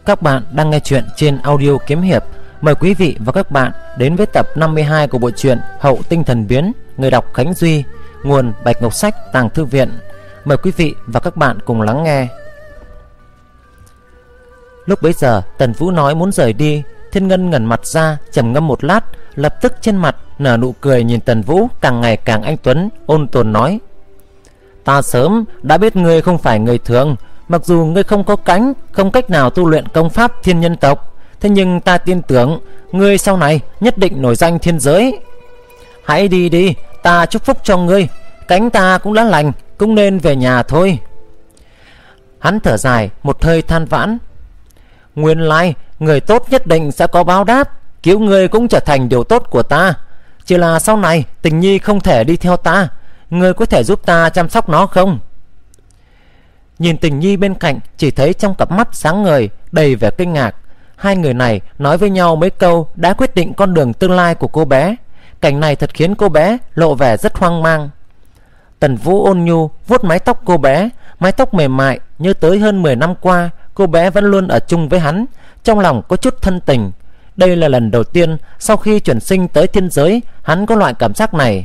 Các bạn đang nghe chuyện trên audio kiếm hiệp. Mời quý vị và các bạn đến với tập 52 của bộ truyện Hậu Tinh Thần Biến. Người đọc Khánh Duy. Nguồn Bạch Ngọc Sách, Tàng Thư Viện. Mời quý vị và các bạn cùng lắng nghe. Lúc bấy giờ Tần Vũ nói muốn rời đi. Thiên Ngân ngẩn mặt ra, trầm ngâm một lát, lập tức trên mặt nở nụ cười, nhìn Tần Vũ càng ngày càng anh tuấn, ôn tồn nói: Ta sớm đã biết ngươi không phải người thường. Mặc dù ngươi không có cánh, không cách nào tu luyện công pháp thiên nhân tộc, thế nhưng ta tin tưởng ngươi sau này nhất định nổi danh thiên giới. Hãy đi đi, ta chúc phúc cho ngươi. Cánh ta cũng đã lành, cũng nên về nhà thôi. Hắn thở dài một hơi than vãn: Nguyên lai người tốt nhất định sẽ có báo đáp. Cứu ngươi cũng trở thành điều tốt của ta. Chỉ là sau này Tình Nhi không thể đi theo ta, ngươi có thể giúp ta chăm sóc nó không? Nhìn Tình Nhi bên cạnh, chỉ thấy trong cặp mắt sáng ngời đầy vẻ kinh ngạc. Hai người này nói với nhau mấy câu đã quyết định con đường tương lai của cô bé. Cảnh này thật khiến cô bé lộ vẻ rất hoang mang. Tần Vũ ôn nhu vuốt mái tóc cô bé, mái tóc mềm mại như tới hơn 10 năm qua cô bé vẫn luôn ở chung với hắn. Trong lòng có chút thân tình. Đây là lần đầu tiên sau khi chuyển sinh tới thiên giới hắn có loại cảm giác này.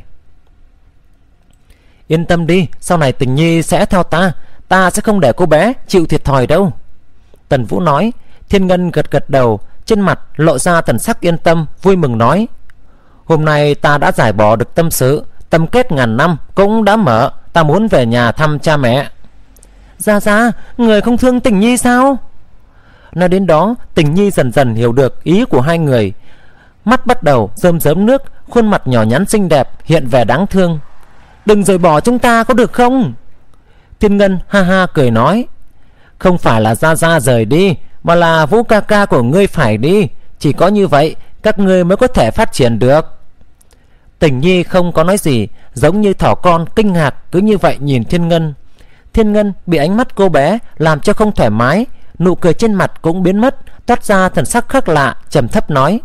Yên tâm đi, sau này Tình Nhi sẽ theo ta. Ta sẽ không để cô bé chịu thiệt thòi đâu. Tần Vũ nói. Thiên Ngân gật gật đầu, trên mặt lộ ra thần sắc yên tâm, vui mừng nói: Hôm nay ta đã giải bỏ được tâm sự, tâm kết ngàn năm cũng đã mở. Ta muốn về nhà thăm cha mẹ. Ra, người không thương Tình Nhi sao? Nói đến đó, Tình Nhi dần dần hiểu được ý của hai người. Mắt bắt đầu rơm rớm nước, khuôn mặt nhỏ nhắn xinh đẹp hiện vẻ đáng thương. Đừng rời bỏ chúng ta có được không? Thiên Ngân ha ha cười nói: Không phải là Ra rời đi, mà là Vũ ca ca của ngươi phải đi. Chỉ có như vậy các ngươi mới có thể phát triển được. Tình Nhi không có nói gì, giống như thỏ con kinh ngạc cứ như vậy nhìn Thiên Ngân. Thiên Ngân bị ánh mắt cô bé làm cho không thoải mái, nụ cười trên mặt cũng biến mất, toát ra thần sắc khác lạ, trầm thấp nói: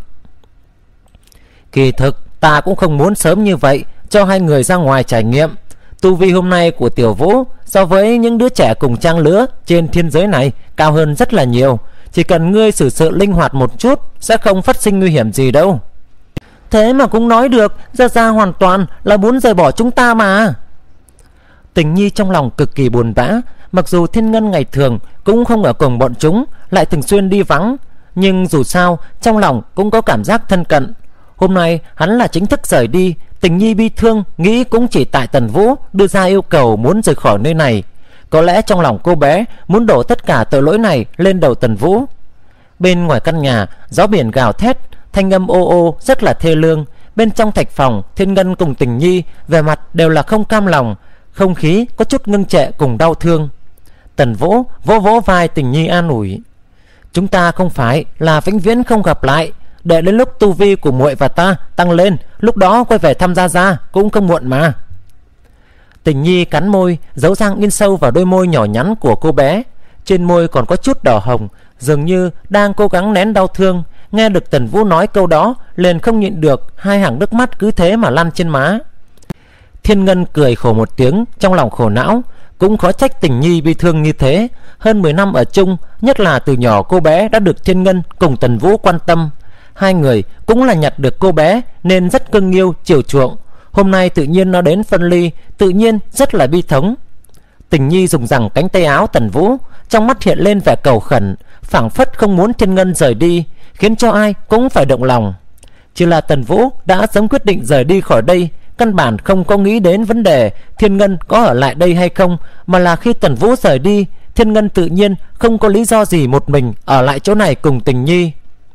Kỳ thực ta cũng không muốn sớm như vậy cho hai người ra ngoài trải nghiệm. Tu vi hôm nay của Tiểu Vũ so với những đứa trẻ cùng trang lứa trên thiên giới này cao hơn rất là nhiều. Chỉ cần ngươi xử sự linh hoạt một chút sẽ không phát sinh nguy hiểm gì đâu. Thế mà cũng nói được, Ra hoàn toàn là muốn rời bỏ chúng ta mà. Tình Nhi trong lòng cực kỳ buồn bã. Mặc dù Thiên Ngân ngày thường cũng không ở cùng bọn chúng, lại thường xuyên đi vắng, nhưng dù sao trong lòng cũng có cảm giác thân cận. Hôm nay hắn là chính thức rời đi. Tình Nhi bi thương nghĩ cũng chỉ tại Tần Vũ đưa ra yêu cầu muốn rời khỏi nơi này. Có lẽ trong lòng cô bé muốn đổ tất cả tội lỗi này lên đầu Tần Vũ. Bên ngoài căn nhà gió biển gào thét, thanh âm ô ô rất là thê lương. Bên trong thạch phòng, Thiên Ngân cùng Tình Nhi vẻ mặt đều là không cam lòng, không khí có chút ngưng trệ cùng đau thương. Tần Vũ vỗ vỗ vai Tình Nhi an ủi: Chúng ta không phải là vĩnh viễn không gặp lại. Để đến lúc tu vi của muội và ta tăng lên, lúc đó quay về thăm Ra cũng không muộn mà. Tình Nhi cắn môi, dấu răng in sâu vào đôi môi nhỏ nhắn của cô bé. Trên môi còn có chút đỏ hồng, dường như đang cố gắng nén đau thương. Nghe được Tần Vũ nói câu đó, liền không nhịn được, hai hàng nước mắt cứ thế mà lăn trên má. Thiên Ngân cười khổ một tiếng, trong lòng khổ não. Cũng khó trách Tình Nhi bi thương như thế. Hơn 10 năm ở chung, nhất là từ nhỏ cô bé đã được Thiên Ngân cùng Tần Vũ quan tâm. Hai người cũng là nhặt được cô bé nên rất cưng yêu chiều chuộng. Hôm nay tự nhiên nó đến phân ly, tự nhiên rất là bi thống. Tình Nhi dùng rằng cánh tay áo Tần Vũ, trong mắt hiện lên vẻ cầu khẩn, phảng phất không muốn Thiên Ngân rời đi, khiến cho ai cũng phải động lòng. Chỉ là Tần Vũ đã sớm quyết định rời đi khỏi đây, căn bản không có nghĩ đến vấn đề Thiên Ngân có ở lại đây hay không, mà là khi Tần Vũ rời đi, Thiên Ngân tự nhiên không có lý do gì một mình ở lại chỗ này cùng Tình Nhi.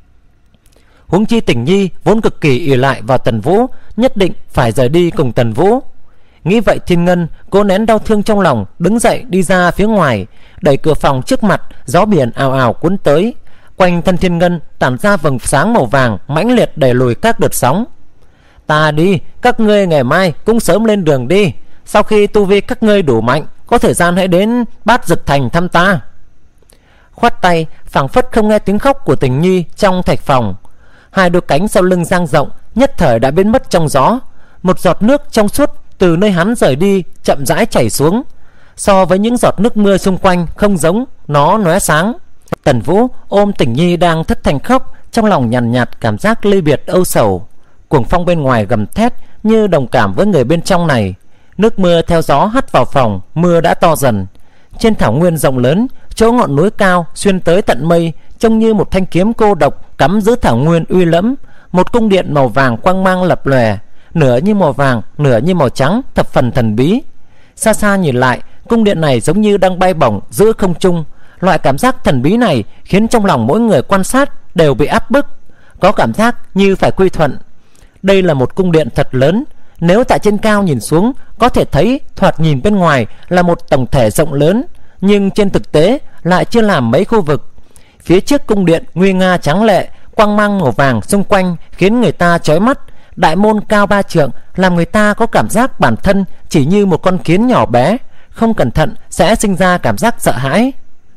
Huống chi Tình Nhi vốn cực kỳ ỷ lại vào Tần Vũ, nhất định phải rời đi cùng Tần Vũ. Nghĩ vậy Thiên Ngân cố nén đau thương trong lòng, đứng dậy đi ra phía ngoài, đẩy cửa phòng trước mặt. Gió biển ào ào cuốn tới, quanh thân Thiên Ngân tản ra vầng sáng màu vàng mãnh liệt đẩy lùi các đợt sóng. Ta đi, các ngươi ngày mai cũng sớm lên đường đi. Sau khi tu vi các ngươi đủ mạnh, có thời gian hãy đến Bát Dực Thành thăm ta. Khoát tay, phảng phất không nghe tiếng khóc của Tình Nhi trong thạch phòng. Hai đôi cánh sau lưng dang rộng, nhất thời đã biến mất trong gió. Một giọt nước trong suốt từ nơi hắn rời đi chậm rãi chảy xuống. So với những giọt nước mưa xung quanh không giống, nó lóe sáng. Tần Vũ ôm Tình Nhi đang thất thanh khóc, trong lòng nhàn nhạt cảm giác ly biệt âu sầu. Cuồng phong bên ngoài gầm thét như đồng cảm với người bên trong này. Nước mưa theo gió hắt vào phòng, mưa đã to dần. Trên thảo nguyên rộng lớn, chỗ ngọn núi cao xuyên tới tận mây, trông như một thanh kiếm cô độc cắm giữa thảo nguyên uy lẫm. Một cung điện màu vàng quang mang lập lòe, nửa như màu vàng, nửa như màu trắng, thập phần thần bí. Xa xa nhìn lại, cung điện này giống như đang bay bổng giữa không trung. Loại cảm giác thần bí này khiến trong lòng mỗi người quan sát đều bị áp bức, có cảm giác như phải quy thuận. Đây là một cung điện thật lớn. Nếu tại trên cao nhìn xuống, có thể thấy thoạt nhìn bên ngoài là một tổng thể rộng lớn, nhưng trên thực tế lại chia làm mấy khu vực. Phía trước cung điện nguy nga tráng lệ, quang mang màu vàng xung quanh khiến người ta chói mắt. Đại môn cao 3 trượng làm người ta có cảm giác bản thân chỉ như một con kiến nhỏ bé, không cẩn thận sẽ sinh ra cảm giác sợ hãi.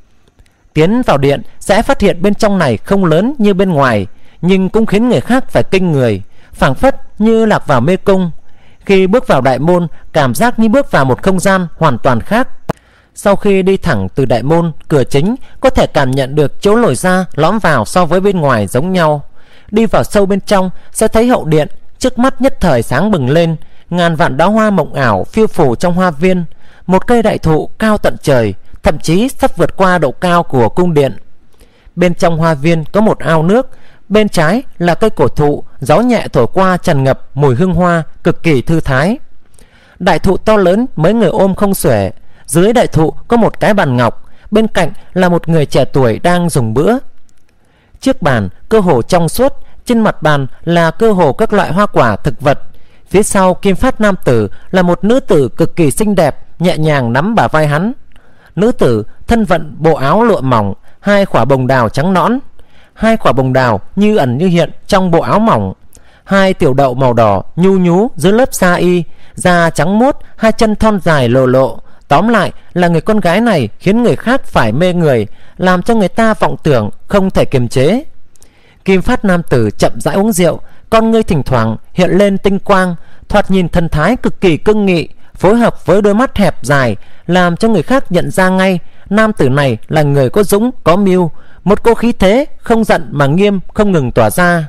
Tiến vào điện sẽ phát hiện bên trong này không lớn như bên ngoài, nhưng cũng khiến người khác phải kinh người, phảng phất như lạc vào mê cung. Khi bước vào đại môn, cảm giác như bước vào một không gian hoàn toàn khác. Sau khi đi thẳng từ đại môn, cửa chính có thể cảm nhận được chỗ lồi ra lõm vào so với bên ngoài giống nhau. Đi vào sâu bên trong sẽ thấy hậu điện, trước mắt nhất thời sáng bừng lên. Ngàn vạn đóa hoa mộng ảo phiêu phù trong hoa viên. Một cây đại thụ cao tận trời, thậm chí sắp vượt qua độ cao của cung điện. Bên trong hoa viên có một ao nước, bên trái là cây cổ thụ, gió nhẹ thổi qua tràn ngập mùi hương hoa, cực kỳ thư thái. Đại thụ to lớn mấy người ôm không xuể. Dưới đại thụ có một cái bàn ngọc, bên cạnh là một người trẻ tuổi đang dùng bữa. Chiếc bàn cơ hồ trong suốt, trên mặt bàn là cơ hồ các loại hoa quả thực vật. Phía sau kim phát nam tử là một nữ tử cực kỳ xinh đẹp, nhẹ nhàng nắm bả vai hắn. Nữ tử thân vận bộ áo lụa mỏng, hai quả bồng đào trắng nõn. Hai quả bồng đào như ẩn như hiện trong bộ áo mỏng. Hai tiểu đậu màu đỏ nhu nhú dưới lớp sa y, da trắng muốt, hai chân thon dài lộ lộ. Tóm lại là người con gái này khiến người khác phải mê người, làm cho người ta vọng tưởng không thể kiềm chế. Kim phát nam tử chậm rãi uống rượu, con ngươi thỉnh thoảng hiện lên tinh quang, thoạt nhìn thần thái cực kỳ cương nghị, phối hợp với đôi mắt hẹp dài, làm cho người khác nhận ra ngay nam tử này là người có dũng có mưu. Một cỗ khí thế không giận mà nghiêm không ngừng tỏa ra.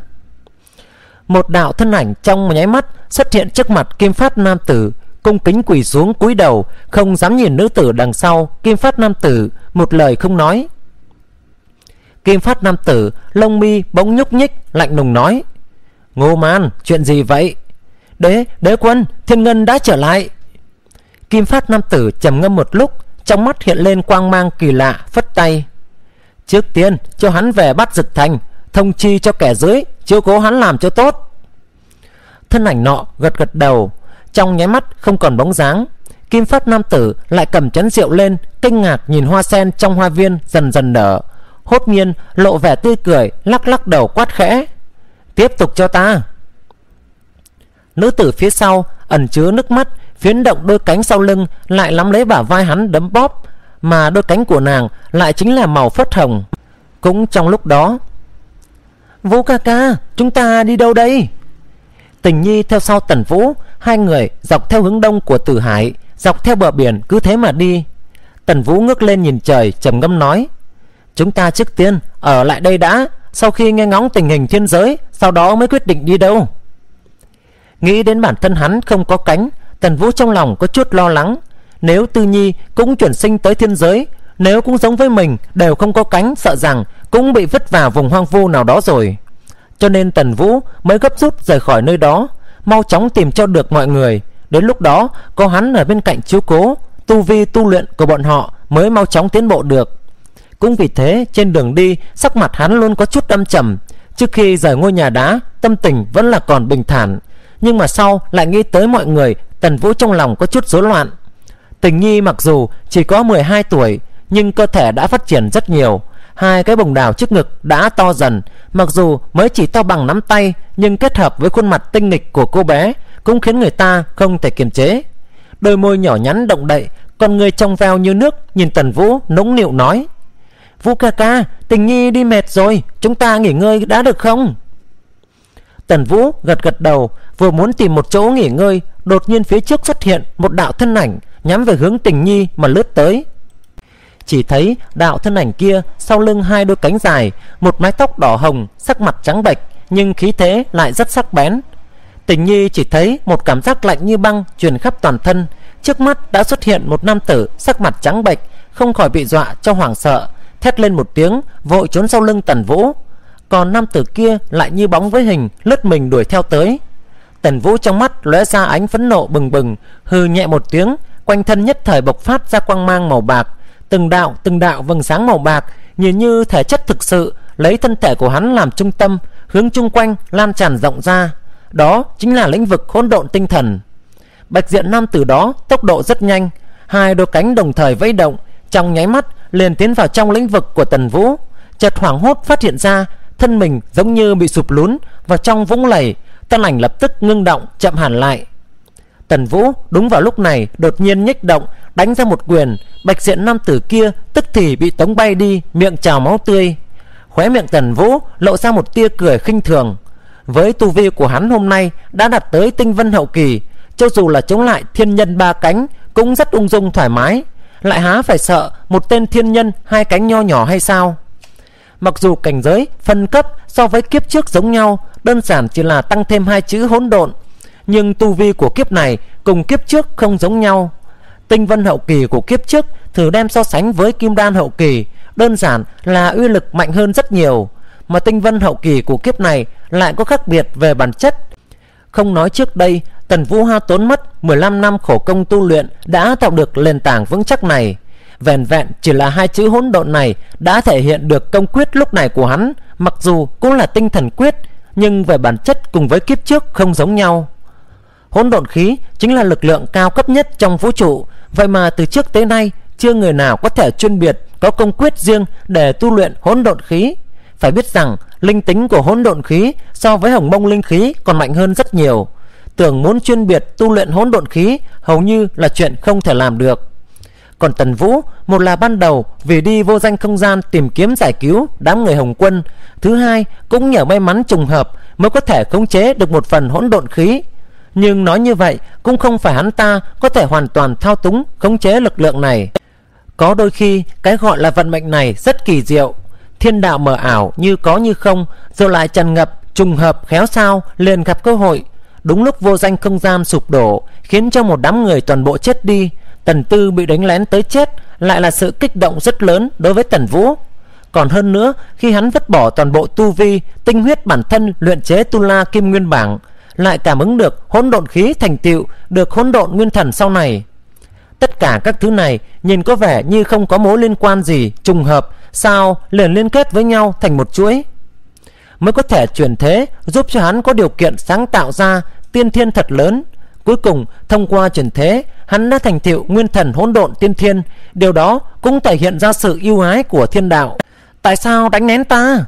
Một đạo thân ảnh trong một nháy mắt xuất hiện trước mặt kim phát nam tử, cung kính quỳ xuống cúi đầu, không dám nhìn nữ tử đằng sau. Kim phát nam tử một lời không nói. Kim phát nam tử lông mi bỗng nhúc nhích, lạnh lùng nói: Ngô Man, chuyện gì vậy? Đế quân, Thiên Ngân đã trở lại. Kim phát nam tử trầm ngâm một lúc, trong mắt hiện lên quang mang kỳ lạ, phất tay: Trước tiên cho hắn về Bát Dực Thành, thông chi cho kẻ dưới chiếu cố hắn làm cho tốt. Thân ảnh nọ gật gật đầu. Trong nháy mắt không còn bóng dáng. Kim phát nam tử lại cầm chén rượu lên, kinh ngạc nhìn hoa sen trong hoa viên dần dần nở. Hốt nhiên lộ vẻ tươi cười, lắc lắc đầu quát khẽ: Tiếp tục cho ta. Nữ tử phía sau ẩn chứa nước mắt, phiến động đôi cánh sau lưng, lại nắm lấy bả vai hắn đấm bóp, mà đôi cánh của nàng lại chính là màu phớt hồng. Cũng trong lúc đó: Vũ ca ca, chúng ta đi đâu đây? Tình Nhi theo sau Tần Vũ, hai người dọc theo hướng đông của Tử Hải, dọc theo bờ biển cứ thế mà đi. Tần Vũ ngước lên nhìn trời, trầm ngâm nói: Chúng ta trước tiên ở lại đây đã, sau khi nghe ngóng tình hình thiên giới, sau đó mới quyết định đi đâu. Nghĩ đến bản thân hắn không có cánh, Tần Vũ trong lòng có chút lo lắng. Nếu Tư Nhi cũng chuyển sinh tới thiên giới, nếu cũng giống với mình đều không có cánh, sợ rằng cũng bị vứt vào vùng hoang vu nào đó rồi. Cho nên Tần Vũ mới gấp rút rời khỏi nơi đó, mau chóng tìm cho được mọi người. Đến lúc đó có hắn ở bên cạnh chiếu cố, tu vi tu luyện của bọn họ mới mau chóng tiến bộ được. Cũng vì thế trên đường đi, sắc mặt hắn luôn có chút âm trầm. Trước khi rời ngôi nhà đá, tâm tình vẫn là còn bình thản, nhưng mà sau lại nghĩ tới mọi người, Tần Vũ trong lòng có chút rối loạn. Tình Nhi mặc dù chỉ có 12 tuổi, nhưng cơ thể đã phát triển rất nhiều. Hai cái bồng đào trước ngực đã to dần, mặc dù mới chỉ to bằng nắm tay, nhưng kết hợp với khuôn mặt tinh nghịch của cô bé cũng khiến người ta không thể kiềm chế. Đôi môi nhỏ nhắn động đậy, con người trong veo như nước, nhìn Tần Vũ nũng nịu nói: Vũ ca ca, Tình Nhi đi mệt rồi, chúng ta nghỉ ngơi đã được không? Tần Vũ gật gật đầu, vừa muốn tìm một chỗ nghỉ ngơi, đột nhiên phía trước xuất hiện một đạo thân ảnh nhắm về hướng Tình Nhi mà lướt tới. Chỉ thấy đạo thân ảnh kia sau lưng hai đôi cánh dài, một mái tóc đỏ hồng, sắc mặt trắng bệch, nhưng khí thế lại rất sắc bén. Tình Nhi chỉ thấy một cảm giác lạnh như băng truyền khắp toàn thân. Trước mắt đã xuất hiện một nam tử sắc mặt trắng bệch, không khỏi bị dọa cho hoảng sợ, thét lên một tiếng, vội trốn sau lưng Tần Vũ. Còn nam tử kia lại như bóng với hình, lướt mình đuổi theo tới. Tần Vũ trong mắt lóe ra ánh phẫn nộ bừng bừng, hừ nhẹ một tiếng, quanh thân nhất thời bộc phát ra quang mang màu bạc, từng đạo vầng sáng màu bạc, nhìn như thể chất thực sự, lấy thân thể của hắn làm trung tâm, hướng chung quanh lan tràn rộng ra. Đó chính là lĩnh vực hỗn độn tinh thần. Bạch diện nam tử đó tốc độ rất nhanh, hai đôi cánh đồng thời vẫy động, trong nháy mắt liền tiến vào trong lĩnh vực của Tần Vũ. Chợt hoảng hốt phát hiện ra thân mình giống như bị sụp lún vào trong vũng lầy, thân ảnh lập tức ngưng động, chậm hẳn lại. Tần Vũ đúng vào lúc này đột nhiên nhích động, đánh ra một quyền. Bạch diện nam tử kia tức thì bị tống bay đi, miệng trào máu tươi. Khóe miệng Tần Vũ lộ ra một tia cười khinh thường. Với tu vi của hắn hôm nay đã đạt tới tinh vân hậu kỳ, cho dù là chống lại thiên nhân ba cánh cũng rất ung dung thoải mái, lại há phải sợ một tên thiên nhân hai cánh nho nhỏ hay sao? Mặc dù cảnh giới phân cấp so với kiếp trước giống nhau, đơn giản chỉ là tăng thêm hai chữ hỗn độn, nhưng tu vi của kiếp này cùng kiếp trước không giống nhau. Tinh vân hậu kỳ của kiếp trước thử đem so sánh với kim đan hậu kỳ, đơn giản là uy lực mạnh hơn rất nhiều, mà tinh vân hậu kỳ của kiếp này lại có khác biệt về bản chất. Không nói trước đây Tần Vũ ha tốn mất 15 năm khổ công tu luyện đã tạo được nền tảng vững chắc này. Vẹn vẹn chỉ là hai chữ hỗn độn này đã thể hiện được công quyết lúc này của hắn, mặc dù cũng là tinh thần quyết, nhưng về bản chất cùng với kiếp trước không giống nhau. Hỗn độn khí chính là lực lượng cao cấp nhất trong vũ trụ, vậy mà từ trước tới nay chưa người nào có thể chuyên biệt có công quyết riêng để tu luyện hỗn độn khí. Phải biết rằng linh tính của hỗn độn khí so với hồng mông linh khí còn mạnh hơn rất nhiều. Tưởng muốn chuyên biệt tu luyện hỗn độn khí hầu như là chuyện không thể làm được. Còn Tần Vũ, một là ban đầu vì đi vô danh không gian tìm kiếm giải cứu đám người Hồng Quân, thứ hai cũng nhờ may mắn trùng hợp mới có thể khống chế được một phần hỗn độn khí. Nhưng nói như vậy cũng không phải hắn ta có thể hoàn toàn thao túng khống chế lực lượng này. Có đôi khi cái gọi là vận mệnh này rất kỳ diệu, thiên đạo mờ ảo như có như không, rồi lại tràn ngập trùng hợp khéo sao liền gặp cơ hội. Đúng lúc vô danh không gian sụp đổ, khiến cho một đám người toàn bộ chết đi, Tần Tư bị đánh lén tới chết, lại là sự kích động rất lớn đối với Tần Vũ. Còn hơn nữa, khi hắn vứt bỏ toàn bộ tu vi, tinh huyết bản thân luyện chế Tu La Kim Nguyên Bảng, lại cảm ứng được hỗn độn khí thành tựu được hỗn độn nguyên thần sau này. Tất cả các thứ này nhìn có vẻ như không có mối liên quan gì, trùng hợp sao liền liên kết với nhau thành một chuỗi, mới có thể chuyển thế, giúp cho hắn có điều kiện sáng tạo ra tiên thiên thật lớn. Cuối cùng thông qua chuyển thế, hắn đã thành tựu nguyên thần hỗn độn tiên thiên. Điều đó cũng thể hiện ra sự ưu ái của thiên đạo. Tại sao đánh nén ta?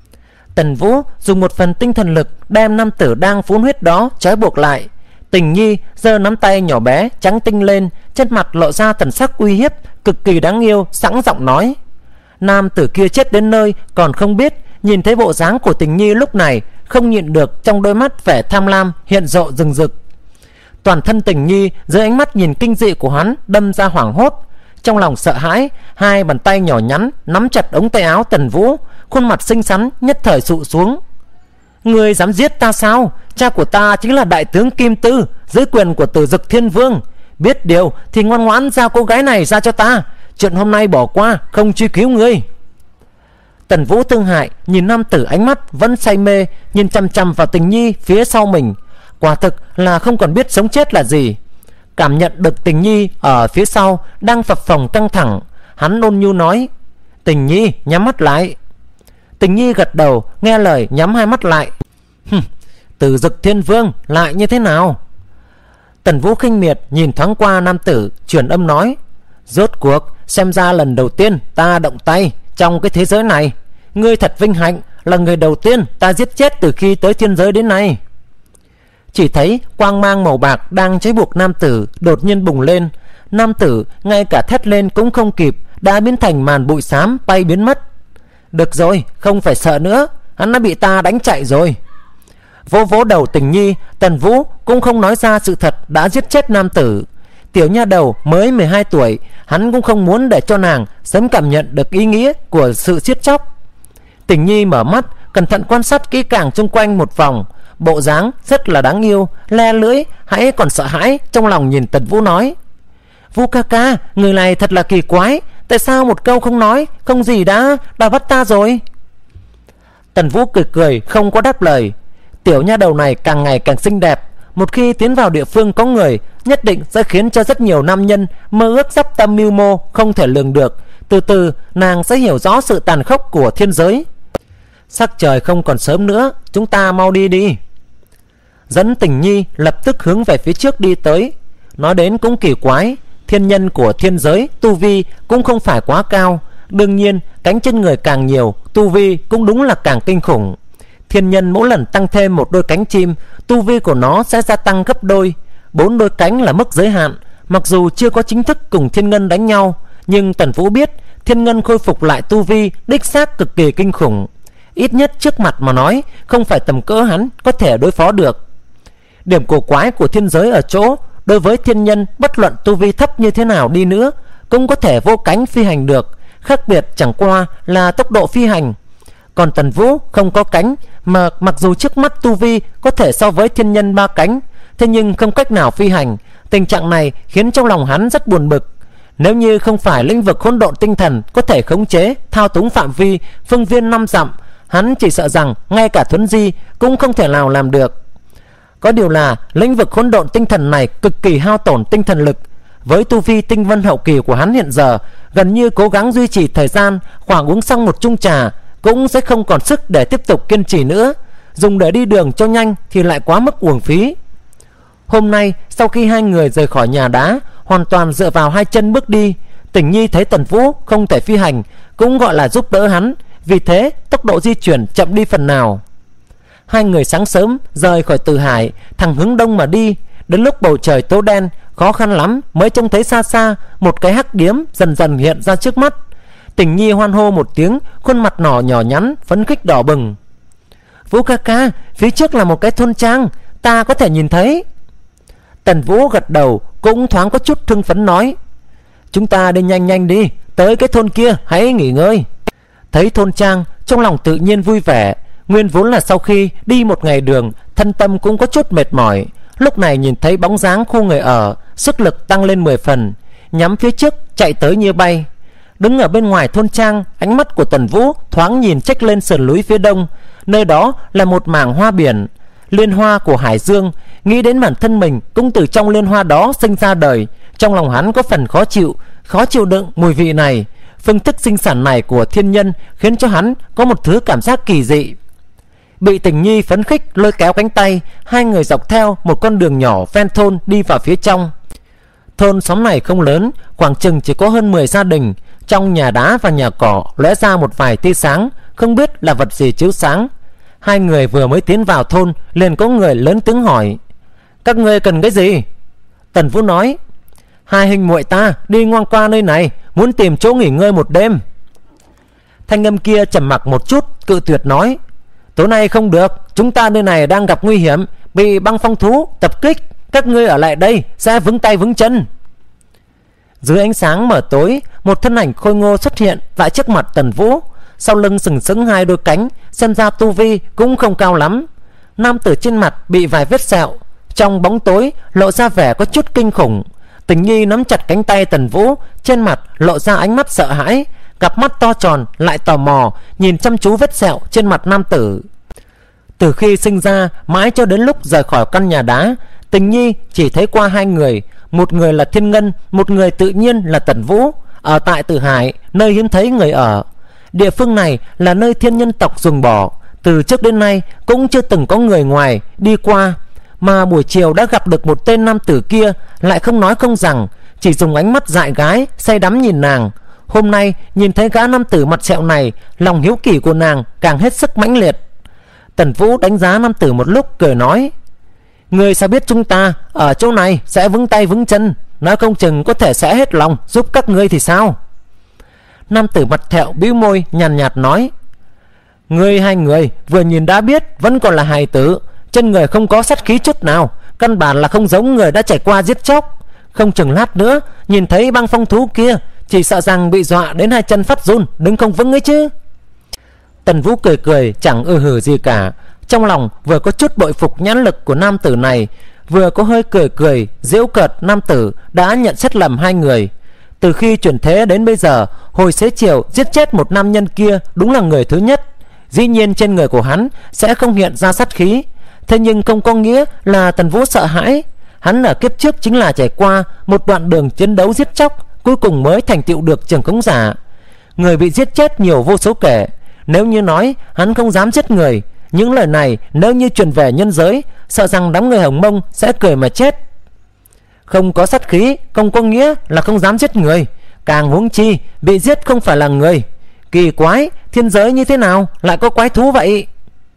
Tần Vũ dùng một phần tinh thần lực đem nam tử đang phun huyết đó trói buộc lại. Tình Nhi giơ nắm tay nhỏ bé trắng tinh lên, trên mặt lộ ra thần sắc uy hiếp cực kỳ đáng yêu, sẵn giọng nói. Nam tử kia chết đến nơi còn không biết, nhìn thấy bộ dáng của Tình Nhi lúc này, không nhịn được trong đôi mắt vẻ tham lam hiện rộ rừng rực. Toàn thân Tình Nhi dưới ánh mắt nhìn kinh dị của hắn đâm ra hoảng hốt. Trong lòng sợ hãi, hai bàn tay nhỏ nhắn nắm chặt ống tay áo Tần Vũ, khuôn mặt xinh xắn nhất thời sụ xuống. Ngươi dám giết ta sao? Cha của ta chính là đại tướng Kim Tư, dưới quyền của Tử Dực Thiên Vương. Biết điều thì ngoan ngoãn giao cô gái này ra cho ta, chuyện hôm nay bỏ qua, không truy cứu ngươi. Tần Vũ thương hại nhìn nam tử ánh mắt vẫn say mê, nhìn chăm chăm vào Tình Nhi phía sau mình, quả thực là không còn biết sống chết là gì. Cảm nhận được Tình Nhi ở phía sau đang phập phồng căng thẳng, hắn ôn nhu nói: Tình Nhi, nhắm mắt lại. Tình Nhi gật đầu, nghe lời nhắm hai mắt lại. Tử Dực Thiên Vương lại như thế nào? Tần Vũ khinh miệt nhìn thoáng qua nam tử, truyền âm nói: Rốt cuộc xem ra lần đầu tiên ta động tay trong cái thế giới này. Ngươi thật vinh hạnh, là người đầu tiên ta giết chết từ khi tới thiên giới đến nay. Chỉ thấy quang mang màu bạc đang trói buộc nam tử đột nhiên bùng lên. Nam tử ngay cả thét lên cũng không kịp, đã biến thành màn bụi xám bay biến mất. Được rồi, không phải sợ nữa, hắn đã bị ta đánh chạy rồi. Vỗ vỗ đầu Tình Nhi, Tần Vũ cũng không nói ra sự thật đã giết chết nam tử. Tiểu nha đầu mới 12 tuổi, hắn cũng không muốn để cho nàng sớm cảm nhận được ý nghĩa của sự giết chóc. Tình Nhi mở mắt, cẩn thận quan sát kỹ càng xung quanh một vòng, bộ dáng rất là đáng yêu, le lưỡi hãy còn sợ hãi, trong lòng nhìn Tần Vũ nói: Vũ ca ca, người này thật là kỳ quái, tại sao một câu không nói, không gì đã bắt ta rồi? Tần Vũ cười cười không có đáp lời. Tiểu nha đầu này càng ngày càng xinh đẹp, một khi tiến vào địa phương có người, nhất định sẽ khiến cho rất nhiều nam nhân mơ ước dắp tâm mưu mô không thể lường được. Từ từ nàng sẽ hiểu rõ sự tàn khốc của thiên giới. Sắc trời không còn sớm nữa, chúng ta mau đi đi. Dẫn Tình Nhi lập tức hướng về phía trước đi tới. Nói đến cũng kỳ quái, thiên nhân của thiên giới tu vi cũng không phải quá cao, đương nhiên cánh trên người càng nhiều, tu vi cũng đúng là càng kinh khủng. Thiên nhân mỗi lần tăng thêm một đôi cánh chim, tu vi của nó sẽ gia tăng gấp đôi. 4 đôi cánh là mức giới hạn. Mặc dù chưa có chính thức cùng thiên ngân đánh nhau, nhưng Tần Vũ biết thiên ngân khôi phục lại tu vi đích xác cực kỳ kinh khủng. Ít nhất trước mặt mà nói, không phải tầm cỡ hắn có thể đối phó được. Điểm cổ quái của thiên giới ở chỗ, đối với thiên nhân bất luận tu vi thấp như thế nào đi nữa cũng có thể vô cánh phi hành được, khác biệt chẳng qua là tốc độ phi hành. Còn Tần Vũ không có cánh, mà mặc dù trước mắt tu vi có thể so với thiên nhân 3 cánh, thế nhưng không cách nào phi hành. Tình trạng này khiến trong lòng hắn rất buồn bực. Nếu như không phải lĩnh vực hỗn độn tinh thần có thể khống chế thao túng phạm vi phương viên 5 dặm, hắn chỉ sợ rằng ngay cả thuấn di cũng không thể nào làm được. Có điều là lĩnh vực hỗn độn tinh thần này cực kỳ hao tổn tinh thần lực. Với tu vi tinh vân hậu kỳ của hắn hiện giờ, gần như cố gắng duy trì thời gian khoảng uống xong một chung trà cũng sẽ không còn sức để tiếp tục kiên trì nữa. Dùng để đi đường cho nhanh thì lại quá mức uổng phí. Hôm nay sau khi hai người rời khỏi nhà đá, hoàn toàn dựa vào hai chân bước đi, Tình Nhi thấy Tần Vũ không thể phi hành, cũng gọi là giúp đỡ hắn, vì thế tốc độ di chuyển chậm đi phần nào. Hai người sáng sớm rời khỏi Từ Hải, thẳng hướng đông mà đi. Đến lúc bầu trời tối đen, khó khăn lắm mới trông thấy xa xa một cái hắc điếm dần dần hiện ra trước mắt. Tình Nhi hoan hô một tiếng, khuôn mặt nhỏ nhắn phấn khích đỏ bừng. Vũ ca ca, phía trước là một cái thôn trang, ta có thể nhìn thấy. Tần Vũ gật đầu, cũng thoáng có chút hưng phấn nói: Chúng ta đi nhanh đi, tới cái thôn kia hãy nghỉ ngơi. Thấy thôn trang, trong lòng tự nhiên vui vẻ. Nguyên vốn là sau khi đi một ngày đường, thân tâm cũng có chút mệt mỏi, lúc này nhìn thấy bóng dáng khu người ở, sức lực tăng lên 10 phần, nhắm phía trước chạy tới như bay. Đứng ở bên ngoài thôn trang, ánh mắt của Tần Vũ thoáng nhìn chếch lên sườn núi phía đông, nơi đó là một mảng hoa biển, liên hoa của Hải Dương. Nghĩ đến bản thân mình cũng từ trong liên hoa đó sinh ra đời, trong lòng hắn có phần khó chịu đựng mùi vị này. Phương thức sinh sản này của thiên nhân khiến cho hắn có một thứ cảm giác kỳ dị. Bị Tình Nhi phấn khích lôi kéo cánh tay, hai người dọc theo một con đường nhỏ ven thôn đi vào phía trong. Thôn xóm này không lớn, khoảng chừng chỉ có hơn 10 gia đình. Trong nhà đá và nhà cỏ lóe ra một vài tia sáng, không biết là vật gì chiếu sáng. Hai người vừa mới tiến vào thôn, liền có người lớn tiếng hỏi: Các ngươi cần cái gì? Tần Vũ nói: Hai huynh muội ta đi ngang qua nơi này, muốn tìm chỗ nghỉ ngơi một đêm. Thanh âm kia trầm mặc một chút, cự tuyệt nói: Tối nay không được, chúng ta nơi này đang gặp nguy hiểm, bị băng phong thú tập kích, các ngươi ở lại đây sẽ vướng tay vướng chân. Dưới ánh sáng mờ tối, một thân ảnh khôi ngô xuất hiện tại trước mặt Tần Vũ, sau lưng sừng sững hai đôi cánh, xem ra tu vi cũng không cao lắm. Nam tử trên mặt bị vài vết sẹo, trong bóng tối lộ ra vẻ có chút kinh khủng. Tình Nhi nắm chặt cánh tay Tần Vũ, trên mặt lộ ra ánh mắt sợ hãi, cặp mắt to tròn lại tò mò nhìn chăm chú vết sẹo trên mặt nam tử. Từ khi sinh ra mãi cho đến lúc rời khỏi căn nhà đá, Tình Nhi chỉ thấy qua hai người, một người là Thiên Ngân, một người tự nhiên là Tần Vũ, ở tại Từ Hải, nơi hiếm thấy người ở. Địa phương này là nơi thiên nhân tộc ruồng bỏ, từ trước đến nay cũng chưa từng có người ngoài đi qua. Mà buổi chiều đã gặp được một tên nam tử kia, lại không nói không rằng, chỉ dùng ánh mắt dại gái say đắm nhìn nàng. Hôm nay nhìn thấy gã nam tử mặt sẹo này, lòng hiếu kỳ của nàng càng hết sức mãnh liệt. Tần Vũ đánh giá nam tử một lúc cười nói: Người sao biết chúng ta ở chỗ này sẽ vướng tay vướng chân, nói không chừng có thể sẽ hết lòng giúp các ngươi thì sao? Nam tử mặt thẹo bĩu môi nhàn nhạt nói: Ngươi hai người vừa nhìn đã biết vẫn còn là hài tử, trên người không có sát khí chút nào, căn bản là không giống người đã trải qua giết chóc. không chừng lát nữa nhìn thấy băng phong thú kia chỉ sợ rằng bị dọa đến hai chân phát run, đứng không vững ấy chứ. Tần Vũ cười cười chẳng hừ gì cả, trong lòng vừa có chút bội phục nhãn lực của nam tử này, vừa có hơi cười giễu cợt nam tử đã nhận xét lầm hai người. Từ khi chuyển thế đến bây giờ, hồi xế chiều giết chết một nam nhân kia đúng là người thứ nhất. Dĩ nhiên trên người của hắn sẽ không hiện ra sát khí, thế nhưng không có nghĩa là Tần Vũ sợ hãi. Hắn ở kiếp trước chính là trải qua một đoạn đường chiến đấu giết chóc, cuối cùng mới thành tựu được trường khống giả. Người bị giết chết nhiều vô số kể. Nếu như nói hắn không dám giết người, những lời này nếu như truyền về nhân giới, sợ rằng đám người Hồng Mông sẽ cười mà chết. Không có sát khí không có nghĩa là không dám giết người, càng huống chi bị giết không phải là người. Kỳ quái, thiên giới như thế nào lại có quái thú vậy?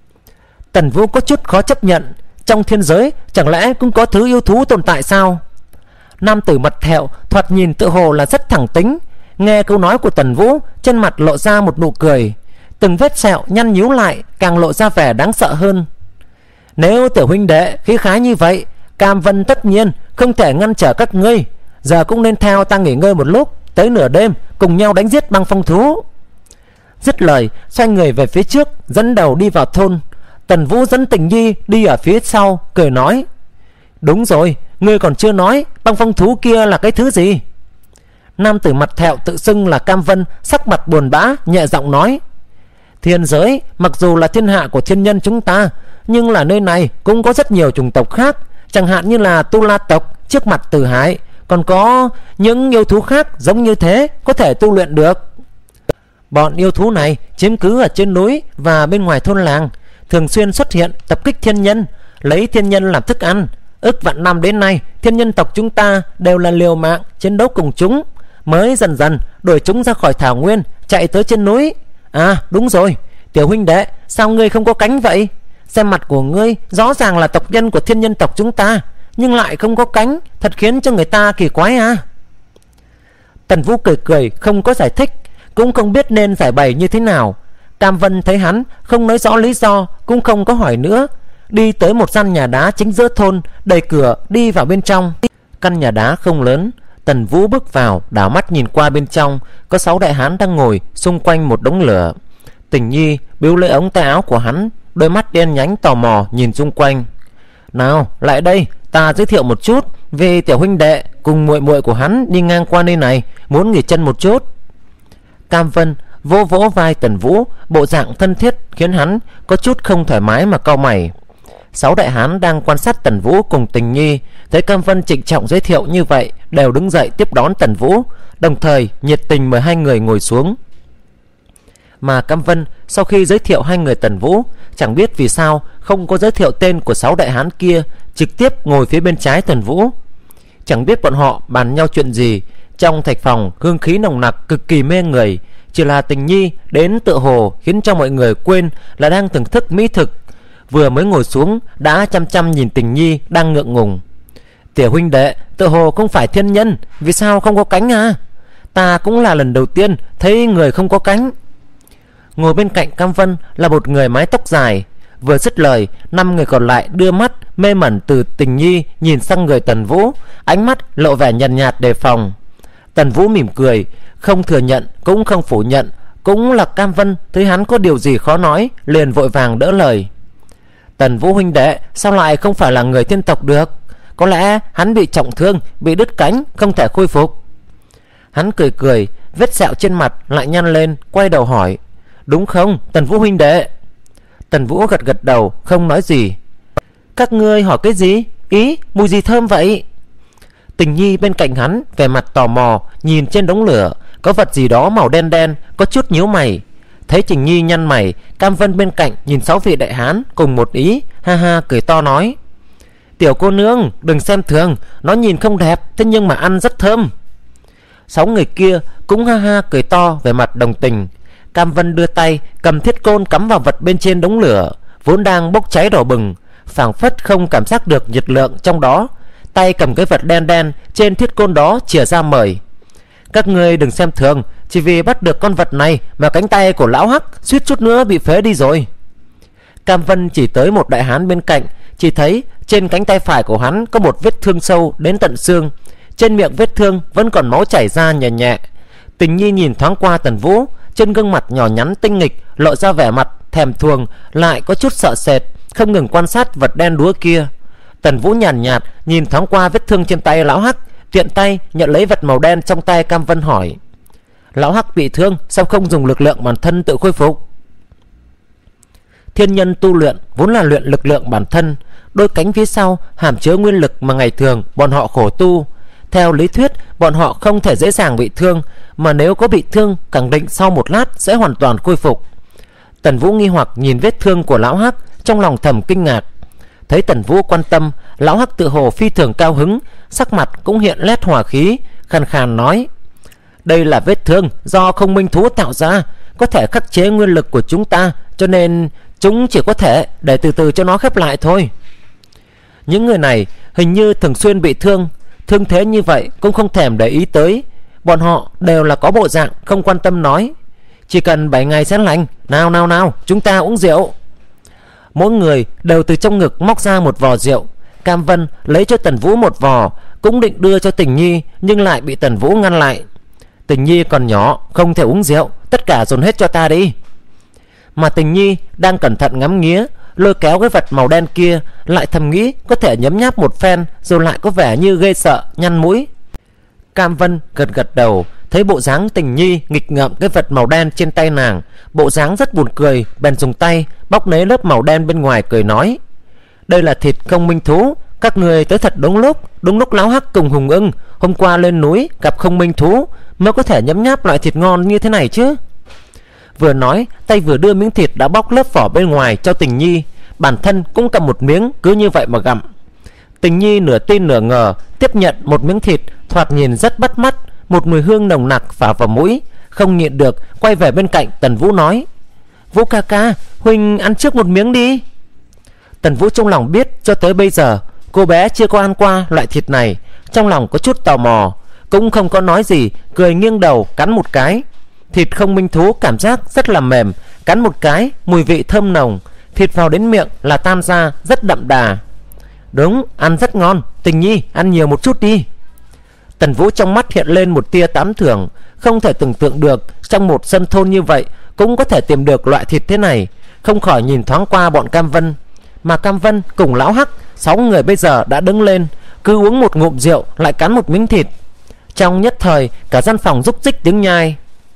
Tần Vũ có chút khó chấp nhận, trong thiên giới chẳng lẽ cũng có thứ yêu thú tồn tại sao? Nam tử mặt thẹo thoạt nhìn tự hồ là rất thẳng tính, nghe câu nói của Tần Vũ, trên mặt lộ ra một nụ cười, từng vết sẹo nhăn nhíu lại càng lộ ra vẻ đáng sợ hơn. Nếu tiểu huynh đệ khí khái như vậy, Cam Vân tất nhiên không thể ngăn trở các ngươi, giờ cũng nên theo ta nghỉ ngơi một lúc, tới nửa đêm cùng nhau đánh giết băng phong thú. Dứt lời xoay người về phía trước, dẫn đầu đi vào thôn. Tần Vũ dẫn Tình Nhi đi ở phía sau, cười nói: đúng rồi, ngươi còn chưa nói băng phong thú kia là cái thứ gì? Nam tử mặt thẹo tự xưng là Cam Vân sắc mặt buồn bã, nhẹ giọng nói: thiên giới mặc dù là thiên hạ của thiên nhân chúng ta, nhưng là nơi này cũng có rất nhiều chủng tộc khác, chẳng hạn như là Tu La tộc trước mặt Tử Hải, còn có những yêu thú khác giống như thế có thể tu luyện được. Bọn yêu thú này chiếm cứ ở trên núi và bên ngoài thôn làng, thường xuyên xuất hiện tập kích thiên nhân, lấy thiên nhân làm thức ăn. Ước vạn năm đến nay, thiên nhân tộc chúng ta đều là liều mạng chiến đấu cùng chúng, mới dần dần đuổi chúng ra khỏi thảo nguyên, chạy tới trên núi. À đúng rồi, tiểu huynh đệ, sao ngươi không có cánh vậy? Xem mặt của ngươi rõ ràng là tộc nhân của thiên nhân tộc chúng ta, nhưng lại không có cánh, thật khiến cho người ta kỳ quái à. Tần Vũ cười không có giải thích, cũng không biết nên giải bày như thế nào. Cam Vân thấy hắn không nói rõ lý do, cũng không có hỏi nữa, đi tới một gian nhà đá chính giữa thôn, đẩy cửa đi vào bên trong. Căn nhà đá không lớn. Tần Vũ bước vào, đảo mắt nhìn qua bên trong, có 6 đại hán đang ngồi xung quanh một đống lửa. Tình Nhi biếu lấy ống tay áo của hắn, đôi mắt đen nhánh tò mò nhìn xung quanh. Nào lại đây, ta giới thiệu một chút về tiểu huynh đệ cùng muội muội của hắn đi ngang qua nơi này, muốn nghỉ chân một chút. Cam Vân vỗ vỗ vai Tần Vũ, bộ dạng thân thiết khiến hắn có chút không thoải mái mà cau mày. 6 đại hán đang quan sát Tần Vũ cùng Tình Nhi, thấy Cam Vân trịnh trọng giới thiệu như vậy, đều đứng dậy tiếp đón Tần Vũ, đồng thời nhiệt tình mời hai người ngồi xuống. Mà Cam Vân sau khi giới thiệu hai người Tần Vũ, chẳng biết vì sao không có giới thiệu tên của 6 đại hán kia, trực tiếp ngồi phía bên trái Tần Vũ. Chẳng biết bọn họ bàn nhau chuyện gì. Trong thạch phòng hương khí nồng nặc cực kỳ mê người, chỉ là Tình Nhi đến tựa hồ khiến cho mọi người quên là đang thưởng thức mỹ thực. Vừa mới ngồi xuống đã chăm chăm nhìn Tình Nhi đang ngượng ngùng. Tiểu huynh đệ tựa hồ không phải thiên nhân, vì sao không có cánh à? Ta cũng là lần đầu tiên thấy người không có cánh. Ngồi bên cạnh Cam Vân là một người mái tóc dài. Vừa dứt lời, 5 người còn lại đưa mắt mê mẩn từ Tình Nhi nhìn sang người Tần Vũ, ánh mắt lộ vẻ nhàn nhạt đề phòng. Tần Vũ mỉm cười, không thừa nhận cũng không phủ nhận. Cũng là Cam Vân thấy hắn có điều gì khó nói, liền vội vàng đỡ lời. Tần Vũ huynh đệ sao lại không phải là người thiên tộc được? Có lẽ hắn bị trọng thương, bị đứt cánh, không thể khôi phục. Hắn cười, vết sẹo trên mặt lại nhăn lên, quay đầu hỏi: đúng không Tần Vũ huynh đệ? Tần Vũ gật đầu không nói gì. Các ngươi hỏi cái gì? Ý mùi gì thơm vậy? Tình Nhi bên cạnh hắn vẻ mặt tò mò nhìn trên đống lửa, có vật gì đó màu đen đen, có chút nhíu mày. Thấy Tình Nhi nhăn mày, Cam Vân bên cạnh nhìn 6 vị đại hán cùng một ý, ha ha cười to nói: tiểu cô nương đừng xem thường, nó nhìn không đẹp, thế nhưng mà ăn rất thơm. 6 người kia cũng ha ha cười to về mặt đồng tình. Cam Vân đưa tay cầm thiết côn cắm vào vật bên trên đống lửa vốn đang bốc cháy đỏ bừng, phảng phất không cảm giác được nhiệt lượng trong đó, tay cầm cái vật đen đen trên thiết côn đó chìa ra mời: các ngươi đừng xem thường, chỉ vì bắt được con vật này mà cánh tay của lão hắc suýt chút nữa bị phế đi rồi. Cam Vân chỉ tới một đại hán bên cạnh, chỉ thấy trên cánh tay phải của hắn có một vết thương sâu đến tận xương, trên miệng vết thương vẫn còn máu chảy ra nhẹ nhẹ. Tình Nhi nhìn thoáng qua Tần Vũ, trên gương mặt nhỏ nhắn tinh nghịch lộ ra vẻ mặt thèm thuồng lại có chút sợ sệt, không ngừng quan sát vật đen đúa kia. Tần Vũ nhàn nhạt nhìn thoáng qua vết thương trên tay lão Hắc, tiện tay nhận lấy vật màu đen trong tay Cam Vân hỏi: lão Hắc bị thương, sao không dùng lực lượng bản thân tự khôi phục? Thiên nhân tu luyện vốn là luyện lực lượng bản thân, đôi cánh phía sau hàm chứa nguyên lực mà ngày thường bọn họ khổ tu. Theo lý thuyết bọn họ không thể dễ dàng bị thương, mà nếu có bị thương khẳng định sau một lát sẽ hoàn toàn khôi phục. Tần Vũ nghi hoặc nhìn vết thương của lão Hắc, trong lòng thầm kinh ngạc. Thấy Tần Vũ quan tâm, lão Hắc tự hồ phi thường cao hứng, sắc mặt cũng hiện lét hòa khí, khàn khàn nói: đây là vết thương do không minh thú tạo ra, có thể khắc chế nguyên lực của chúng ta, cho nên chúng chỉ có thể để từ từ cho nó khép lại thôi. Những người này hình như thường xuyên bị thương, thương thế như vậy cũng không thèm để ý tới. Bọn họ đều là có bộ dạng không quan tâm nói: chỉ cần 7 ngày sẽ lành, nào chúng ta uống rượu. Mỗi người đều từ trong ngực móc ra một vò rượu. Cam Vân lấy cho Tần Vũ một vò, cũng định đưa cho Tình Nhi, nhưng lại bị Tần Vũ ngăn lại. Tình Nhi còn nhỏ, không thể uống rượu, tất cả dồn hết cho ta đi. Mà Tình Nhi đang cẩn thận ngắm nghía, lôi kéo cái vật màu đen kia, lại thầm nghĩ có thể nhấm nháp một phen, rồi lại có vẻ như ghê sợ, nhăn mũi. Cam Vân gật đầu, thấy bộ dáng Tình Nhi nghịch ngợm cái vật màu đen trên tay nàng, bộ dáng rất buồn cười, bèn dùng tay bóc lấy lớp màu đen bên ngoài, cười nói: đây là thịt không minh thú, các người tới thật đúng lúc lão Hắc cùng Hùng Ưng hôm qua lên núi gặp không minh thú mới có thể nhấm nháp loại thịt ngon như thế này chứ. Vừa nói, tay vừa đưa miếng thịt đã bóc lớp vỏ bên ngoài cho Tình Nhi, bản thân cũng cầm một miếng, cứ như vậy mà gặm. Tình Nhi nửa tin nửa ngờ tiếp nhận một miếng thịt thoạt nhìn rất bắt mắt, một mùi hương nồng nặc phả vào mũi, không nhịn được quay về bên cạnh Tần Vũ nói: Vũ ca ca, huynh ăn trước một miếng đi. Tần Vũ trong lòng biết cho tới bây giờ cô bé chưa có ăn qua loại thịt này, trong lòng có chút tò mò, cũng không có nói gì, cười nghiêng đầu cắn một cái. Thịt không minh thú cảm giác rất là mềm, cắn một cái mùi vị thơm nồng, thịt vào đến miệng là tan ra rất đậm đà. Đúng, ăn rất ngon, Tình Nhi ăn nhiều một chút đi. Tần Vũ trong mắt hiện lên một tia tán thưởng, không thể tưởng tượng được trong một sân thôn như vậy cũng có thể tìm được loại thịt thế này, không khỏi nhìn thoáng qua bọn Cam Vân. Mà Cam Vân cùng lão Hắc 6 người bây giờ đã đứng lên, cứ uống một ngụm rượu lại cắn một miếng thịt. Trong nhất thời cả gian phòng rúc rích tiếng nhai.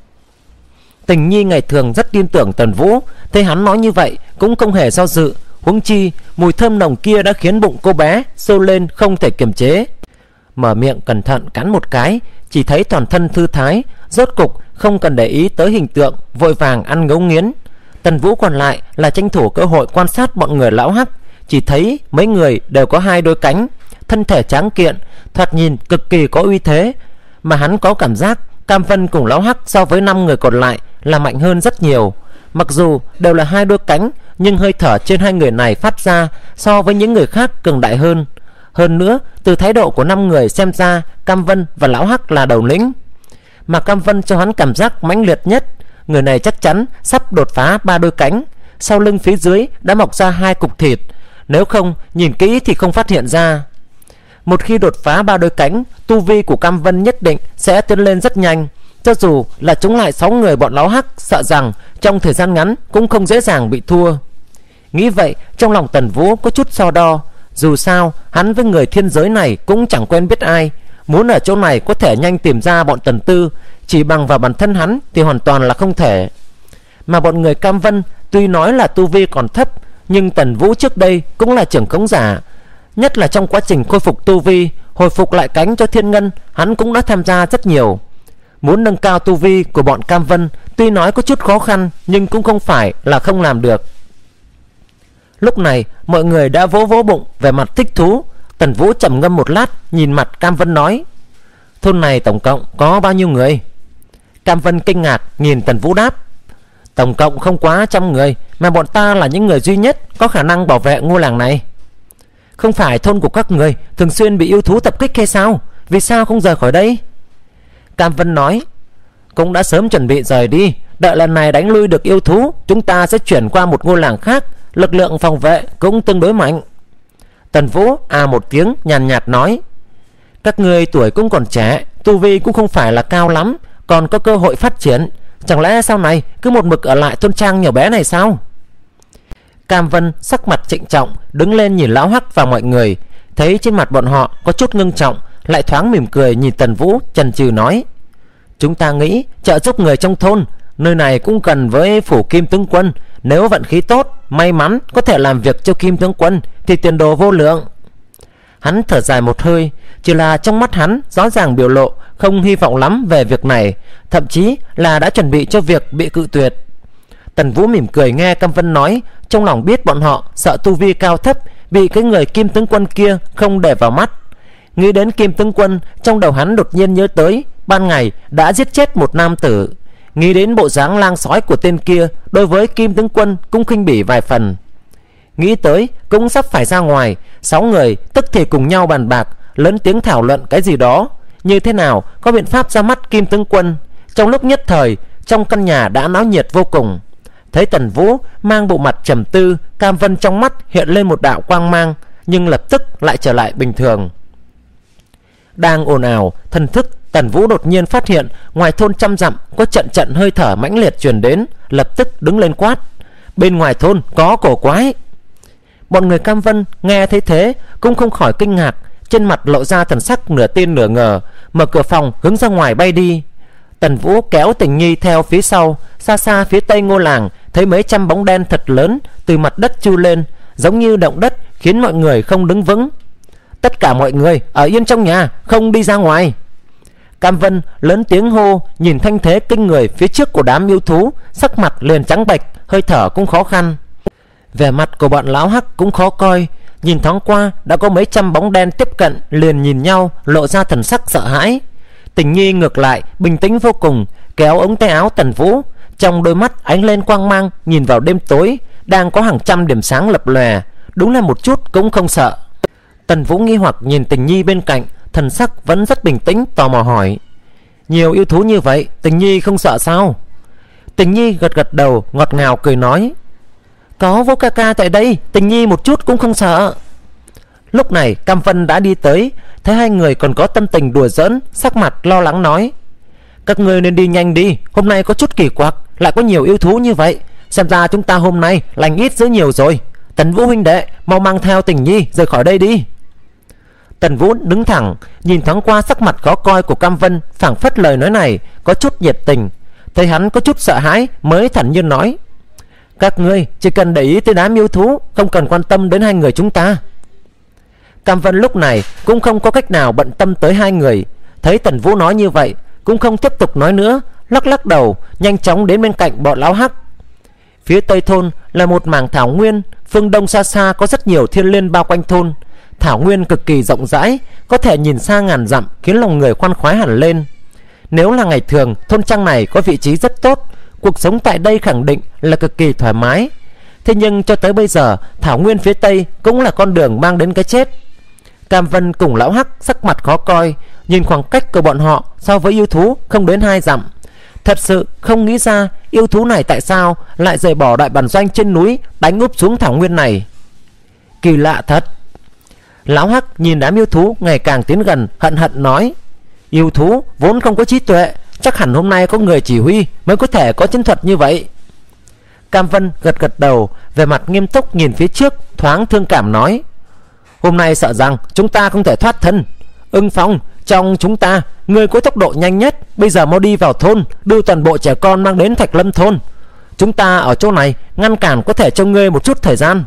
Tình Nhi ngày thường rất tin tưởng Tần Vũ, thấy hắn nói như vậy cũng không hề do dự, huống chi mùi thơm nồng kia đã khiến bụng cô bé sôi lên không thể kiềm chế. Mở miệng cẩn thận cắn một cái, chỉ thấy toàn thân thư thái, rốt cục không cần để ý tới hình tượng, vội vàng ăn ngấu nghiến. Tần Vũ còn lại là tranh thủ cơ hội quan sát bọn người lão Hắc, chỉ thấy mấy người đều có 2 đôi cánh, thân thể tráng kiện, thoạt nhìn cực kỳ có uy thế, mà hắn có cảm giác Cam Vân cùng lão Hắc so với 5 người còn lại là mạnh hơn rất nhiều. Mặc dù đều là 2 đôi cánh, nhưng hơi thở trên 2 người này phát ra so với những người khác cường đại hơn. Hơn nữa, từ thái độ của 5 người xem ra Cam Vân và lão Hắc là đầu lĩnh, mà Cam Vân cho hắn cảm giác mãnh liệt nhất. Người này chắc chắn sắp đột phá 3 đôi cánh, sau lưng phía dưới đã mọc ra 2 cục thịt, nếu không nhìn kỹ thì không phát hiện ra. Một khi đột phá 3 đôi cánh, tu vi của Cam Vân nhất định sẽ tiến lên rất nhanh. Cho dù là chống lại 6 người bọn lão Hắc, sợ rằng trong thời gian ngắn cũng không dễ dàng bị thua. Nghĩ vậy, trong lòng Tần Vũ có chút so đo. Dù sao hắn với người thiên giới này cũng chẳng quen biết ai, muốn ở chỗ này có thể nhanh tìm ra bọn Tần Tư, chỉ bằng vào bản thân hắn thì hoàn toàn là không thể. Mà bọn người Cam Vân tuy nói là tu vi còn thấp, nhưng Tần Vũ trước đây cũng là trưởng khống giả, nhất là trong quá trình khôi phục tu vi, hồi phục lại cánh cho Thiên Ngân, hắn cũng đã tham gia rất nhiều. Muốn nâng cao tu vi của bọn Cam Vân tuy nói có chút khó khăn, nhưng cũng không phải là không làm được. Lúc này mọi người đã vỗ vỗ bụng về mặt thích thú. Tần Vũ trầm ngâm một lát, nhìn mặt Cam Vân nói: thôn này tổng cộng có bao nhiêu người? Cam Vân kinh ngạc nhìn Tần Vũ đáp: tổng cộng không quá 100 người, mà bọn ta là những người duy nhất có khả năng bảo vệ ngôi làng này. Không phải thôn của các người thường xuyên bị yêu thú tập kích hay sao? Vì sao không rời khỏi đây? Cam Vân nói: cũng đã sớm chuẩn bị rời đi, đợi lần này đánh lui được yêu thú, chúng ta sẽ chuyển qua một ngôi làng khác, lực lượng phòng vệ cũng tương đối mạnh. Tần Vũ một tiếng nhàn nhạt nói: Các ngươi tuổi cũng còn trẻ, tu vi cũng không phải là cao lắm, còn có cơ hội phát triển. Chẳng lẽ sau này cứ một mực ở lại thôn trang nhỏ bé này sao? Cam Vân sắc mặt trịnh trọng đứng lên nhìn Lão Hắc và mọi người, thấy trên mặt bọn họ có chút ngưng trọng, lại thoáng mỉm cười nhìn Tần Vũ, chần chừ nói: chúng ta nghĩ trợ giúp người trong thôn, nơi này cũng cần với phủ Kim tướng quân. Nếu vận khí tốt, may mắn có thể làm việc cho Kim tướng quân thì tiền đồ vô lượng. Hắn thở dài một hơi, chỉ là trong mắt hắn rõ ràng biểu lộ không hy vọng lắm về việc này, thậm chí là đã chuẩn bị cho việc bị cự tuyệt. Tần Vũ mỉm cười nghe Cam Vân nói, trong lòng biết bọn họ sợ tu vi cao thấp bị cái người Kim tướng quân kia không để vào mắt. Nghĩ đến Kim tướng quân, trong đầu hắn đột nhiên nhớ tới ban ngày đã giết chết một nam tử. Nghĩ đến bộ dáng lang sói của tên kia, đối với Kim tướng quân cũng khinh bỉ vài phần. Nghĩ tới cũng sắp phải ra ngoài, 6 người tức thì cùng nhau bàn bạc, lớn tiếng thảo luận cái gì đó, như thế nào có biện pháp ra mắt Kim tướng quân. Trong lúc nhất thời, trong căn nhà đã náo nhiệt vô cùng. Thấy Tần Vũ mang bộ mặt trầm tư, Cam Vân trong mắt hiện lên một đạo quang mang, nhưng lập tức lại trở lại bình thường. Đang ồn ào thần thức, Tần Vũ đột nhiên phát hiện ngoài thôn trăm dặm có trận trận hơi thở mãnh liệt truyền đến, lập tức đứng lên quát: bên ngoài thôn có cổ quái. Bọn người Cam Vân nghe thấy thế cũng không khỏi kinh ngạc, trên mặt lộ ra thần sắc nửa tin nửa ngờ, mở cửa phòng hướng ra ngoài bay đi. Tần Vũ kéo Tình Nhi theo phía sau. Xa xa phía tây ngôi làng thấy mấy trăm bóng đen thật lớn từ mặt đất chui lên, giống như động đất, khiến mọi người không đứng vững. Tất cả mọi người ở yên trong nhà, không đi ra ngoài. Cam Vân lớn tiếng hô, nhìn thanh thế kinh người phía trước của đám yêu thú, sắc mặt liền trắng bệch, hơi thở cũng khó khăn. Vẻ mặt của bọn Lão Hắc cũng khó coi, nhìn thoáng qua đã có mấy trăm bóng đen tiếp cận, liền nhìn nhau lộ ra thần sắc sợ hãi. Tình Nhi ngược lại bình tĩnh vô cùng, kéo ống tay áo Tần Vũ, trong đôi mắt ánh lên quang mang, nhìn vào đêm tối đang có hàng trăm điểm sáng lập lòe, đúng là một chút cũng không sợ. Tần Vũ nghi hoặc nhìn Tình Nhi bên cạnh, thần sắc vẫn rất bình tĩnh, tò mò hỏi: nhiều yêu thú như vậy, Tình Nhi không sợ sao? Tình Nhi gật gật đầu, ngọt ngào cười nói: có Vũ ca ca tại đây, Tình Nhi một chút cũng không sợ. Lúc này Cam Vân đã đi tới, thấy hai người còn có tâm tình đùa giỡn, sắc mặt lo lắng nói: các ngươi nên đi nhanh đi, hôm nay có chút kỳ quặc, lại có nhiều yêu thú như vậy, xem ra chúng ta hôm nay lành ít dữ nhiều rồi. Tần Vũ huynh đệ, mau mang theo Tình Nhi rời khỏi đây đi. Tần Vũ đứng thẳng, nhìn thoáng qua sắc mặt khó coi của Cam Vân, phảng phất lời nói này có chút nhiệt tình. Thấy hắn có chút sợ hãi mới thản nhiên nói: các ngươi chỉ cần để ý tới đám yêu thú, không cần quan tâm đến hai người chúng ta. Cam Vân lúc này cũng không có cách nào bận tâm tới hai người, thấy Tần Vũ nói như vậy cũng không tiếp tục nói nữa, lắc lắc đầu nhanh chóng đến bên cạnh bọn Lão Hắc. Phía tây thôn là một mảng thảo nguyên, phương đông xa xa có rất nhiều thiên liên bao quanh thôn. Thảo nguyên cực kỳ rộng rãi, có thể nhìn xa ngàn dặm, khiến lòng người khoan khoái hẳn lên. Nếu là ngày thường, thôn trang này có vị trí rất tốt, cuộc sống tại đây khẳng định là cực kỳ thoải mái. Thế nhưng cho tới bây giờ, thảo nguyên phía tây cũng là con đường mang đến cái chết. Cam Vân cùng Lão Hắc sắc mặt khó coi, nhìn khoảng cách của bọn họ so với yêu thú không đến 2 dặm. Thật sự không nghĩ ra yêu thú này tại sao lại rời bỏ đại bản doanh trên núi, đánh úp xuống thảo nguyên này. Kỳ lạ thật. Lão Hắc nhìn đám yêu thú ngày càng tiến gần, hận hận nói: yêu thú vốn không có trí tuệ, chắc hẳn hôm nay có người chỉ huy mới có thể có chiến thuật như vậy. Cam Vân gật gật đầu, về mặt nghiêm túc nhìn phía trước, thoáng thương cảm nói: hôm nay sợ rằng chúng ta không thể thoát thân. Ưng Phong, trong chúng ta ngươi có tốc độ nhanh nhất, bây giờ mau đi vào thôn, đưa toàn bộ trẻ con mang đến Thạch Lâm thôn. Chúng ta ở chỗ này ngăn cản có thể cho ngươi một chút thời gian.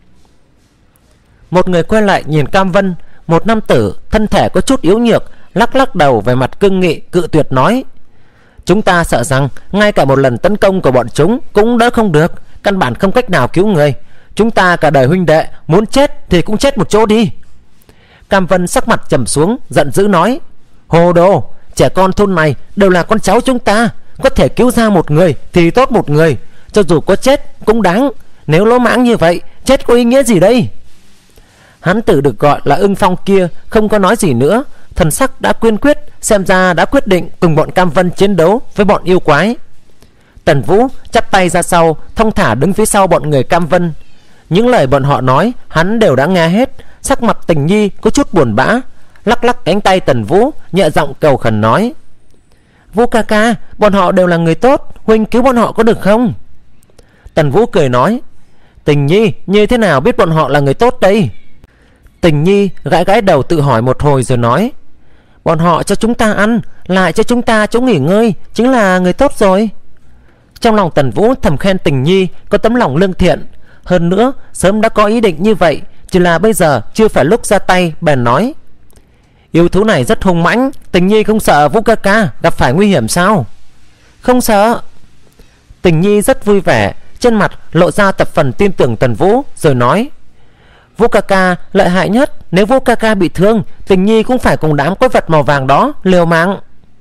Một người quay lại nhìn Cam Vân, một nam tử thân thể có chút yếu nhược, lắc lắc đầu về mặt cương nghị, cự tuyệt nói: chúng ta sợ rằng ngay cả một lần tấn công của bọn chúng cũng đỡ không được, căn bản không cách nào cứu người. Chúng ta cả đời huynh đệ, muốn chết thì cũng chết một chỗ đi. Cam Vân sắc mặt trầm xuống, giận dữ nói: hồ đồ, trẻ con thôn này đều là con cháu chúng ta, có thể cứu ra một người thì tốt một người, cho dù có chết cũng đáng. Nếu lỗ mãng như vậy, chết có ý nghĩa gì đây? Hắn tử được gọi là Ưng Phong kia không có nói gì nữa, thần sắc đã kiên quyết, xem ra đã quyết định cùng bọn Cam Vân chiến đấu với bọn yêu quái. Tần Vũ chắp tay ra sau, thong thả đứng phía sau bọn người Cam Vân. Những lời bọn họ nói hắn đều đã nghe hết. Sắc mặt Tình Nhi có chút buồn bã, lắc lắc cánh tay Tần Vũ, nhẹ giọng cầu khẩn nói: Vũ ca ca, bọn họ đều là người tốt, huynh cứu bọn họ có được không? Tần Vũ cười nói: Tình Nhi như thế nào biết bọn họ là người tốt đây? Tình Nhi gãi gãi đầu tự hỏi một hồi rồi nói: Bọn họ cho chúng ta ăn, lại cho chúng ta chỗ nghỉ ngơi, chính là người tốt rồi. Trong lòng Tần Vũ thầm khen Tình Nhi có tấm lòng lương thiện, hơn nữa sớm đã có ý định như vậy, chỉ là bây giờ chưa phải lúc ra tay. Bèn nói: Yêu thú này rất hung mãnh, Tình Nhi không sợ Vũ ca ca gặp phải nguy hiểm sao? Không sợ. Tình Nhi rất vui vẻ, trên mặt lộ ra tập phần tin tưởng Tần Vũ, rồi nói: Vũ ca ca lợi hại nhất, nếu Vũ ca ca bị thương, Tình Nhi cũng phải cùng đám quái vật màu vàng đó liều mạng.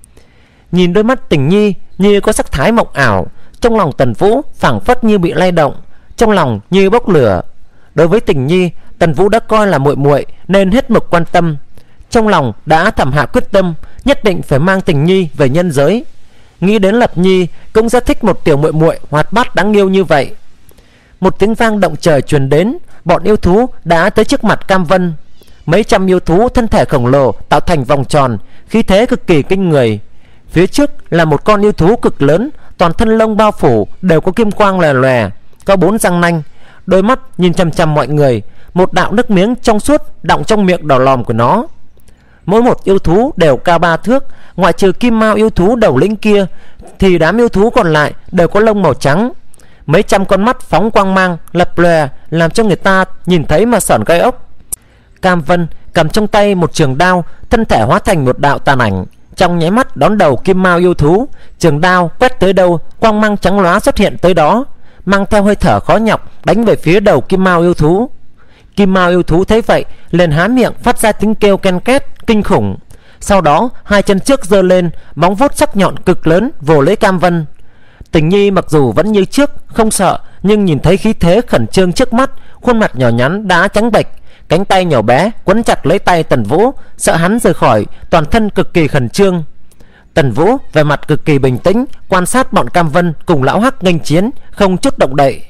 Nhìn đôi mắt Tình Nhi như có sắc thái mộng ảo, trong lòng Tần Vũ phảng phất như bị lay động, trong lòng như bốc lửa. Đối với Tình Nhi, Tần Vũ đã coi là muội muội nên hết mực quan tâm. Trong lòng đã thầm hạ quyết tâm nhất định phải mang Tình Nhi về nhân giới. Nghĩ đến Lập Nhi cũng rất thích một tiểu muội muội hoạt bát đáng yêu như vậy. Một tiếng vang động trời truyền đến, bọn yêu thú đã tới trước mặt Cam Vân. Mấy trăm yêu thú thân thể khổng lồ tạo thành vòng tròn, khí thế cực kỳ kinh người. Phía trước là một con yêu thú cực lớn, toàn thân lông bao phủ đều có kim quang lòe lòe, có 4 răng nanh, đôi mắt nhìn chằm chằm mọi người, một đạo nước miếng trong suốt đọng trong miệng đỏ lòm của nó. Mỗi một yêu thú đều cao 3 thước, ngoại trừ Kim Mao yêu thú đầu lĩnh kia thì đám yêu thú còn lại đều có lông màu trắng. Mấy trăm con mắt phóng quang mang lập lòe, làm cho người ta nhìn thấy mà sởn gai ốc. Cam Vân cầm trong tay một trường đao, thân thể hóa thành một đạo tàn ảnh, trong nháy mắt đón đầu Kim Mao yêu thú. Trường đao quét tới đâu, quang mang trắng lóa xuất hiện tới đó, mang theo hơi thở khó nhọc đánh về phía đầu Kim Mao yêu thú. Kim Mao yêu thú thấy vậy liền há miệng phát ra tiếng kêu ken két kinh khủng. Sau đó hai chân trước giơ lên, móng vuốt sắc nhọn cực lớn vồ lấy Cam Vân. Tình Nhi mặc dù vẫn như trước không sợ, nhưng nhìn thấy khí thế khẩn trương trước mắt, khuôn mặt nhỏ nhắn đã trắng bệch, cánh tay nhỏ bé quấn chặt lấy tay Tần Vũ, sợ hắn rời khỏi, toàn thân cực kỳ khẩn trương. Tần Vũ về mặt cực kỳ bình tĩnh quan sát bọn Cam Vân cùng lão hắc nghênh chiến, không chút động đậy.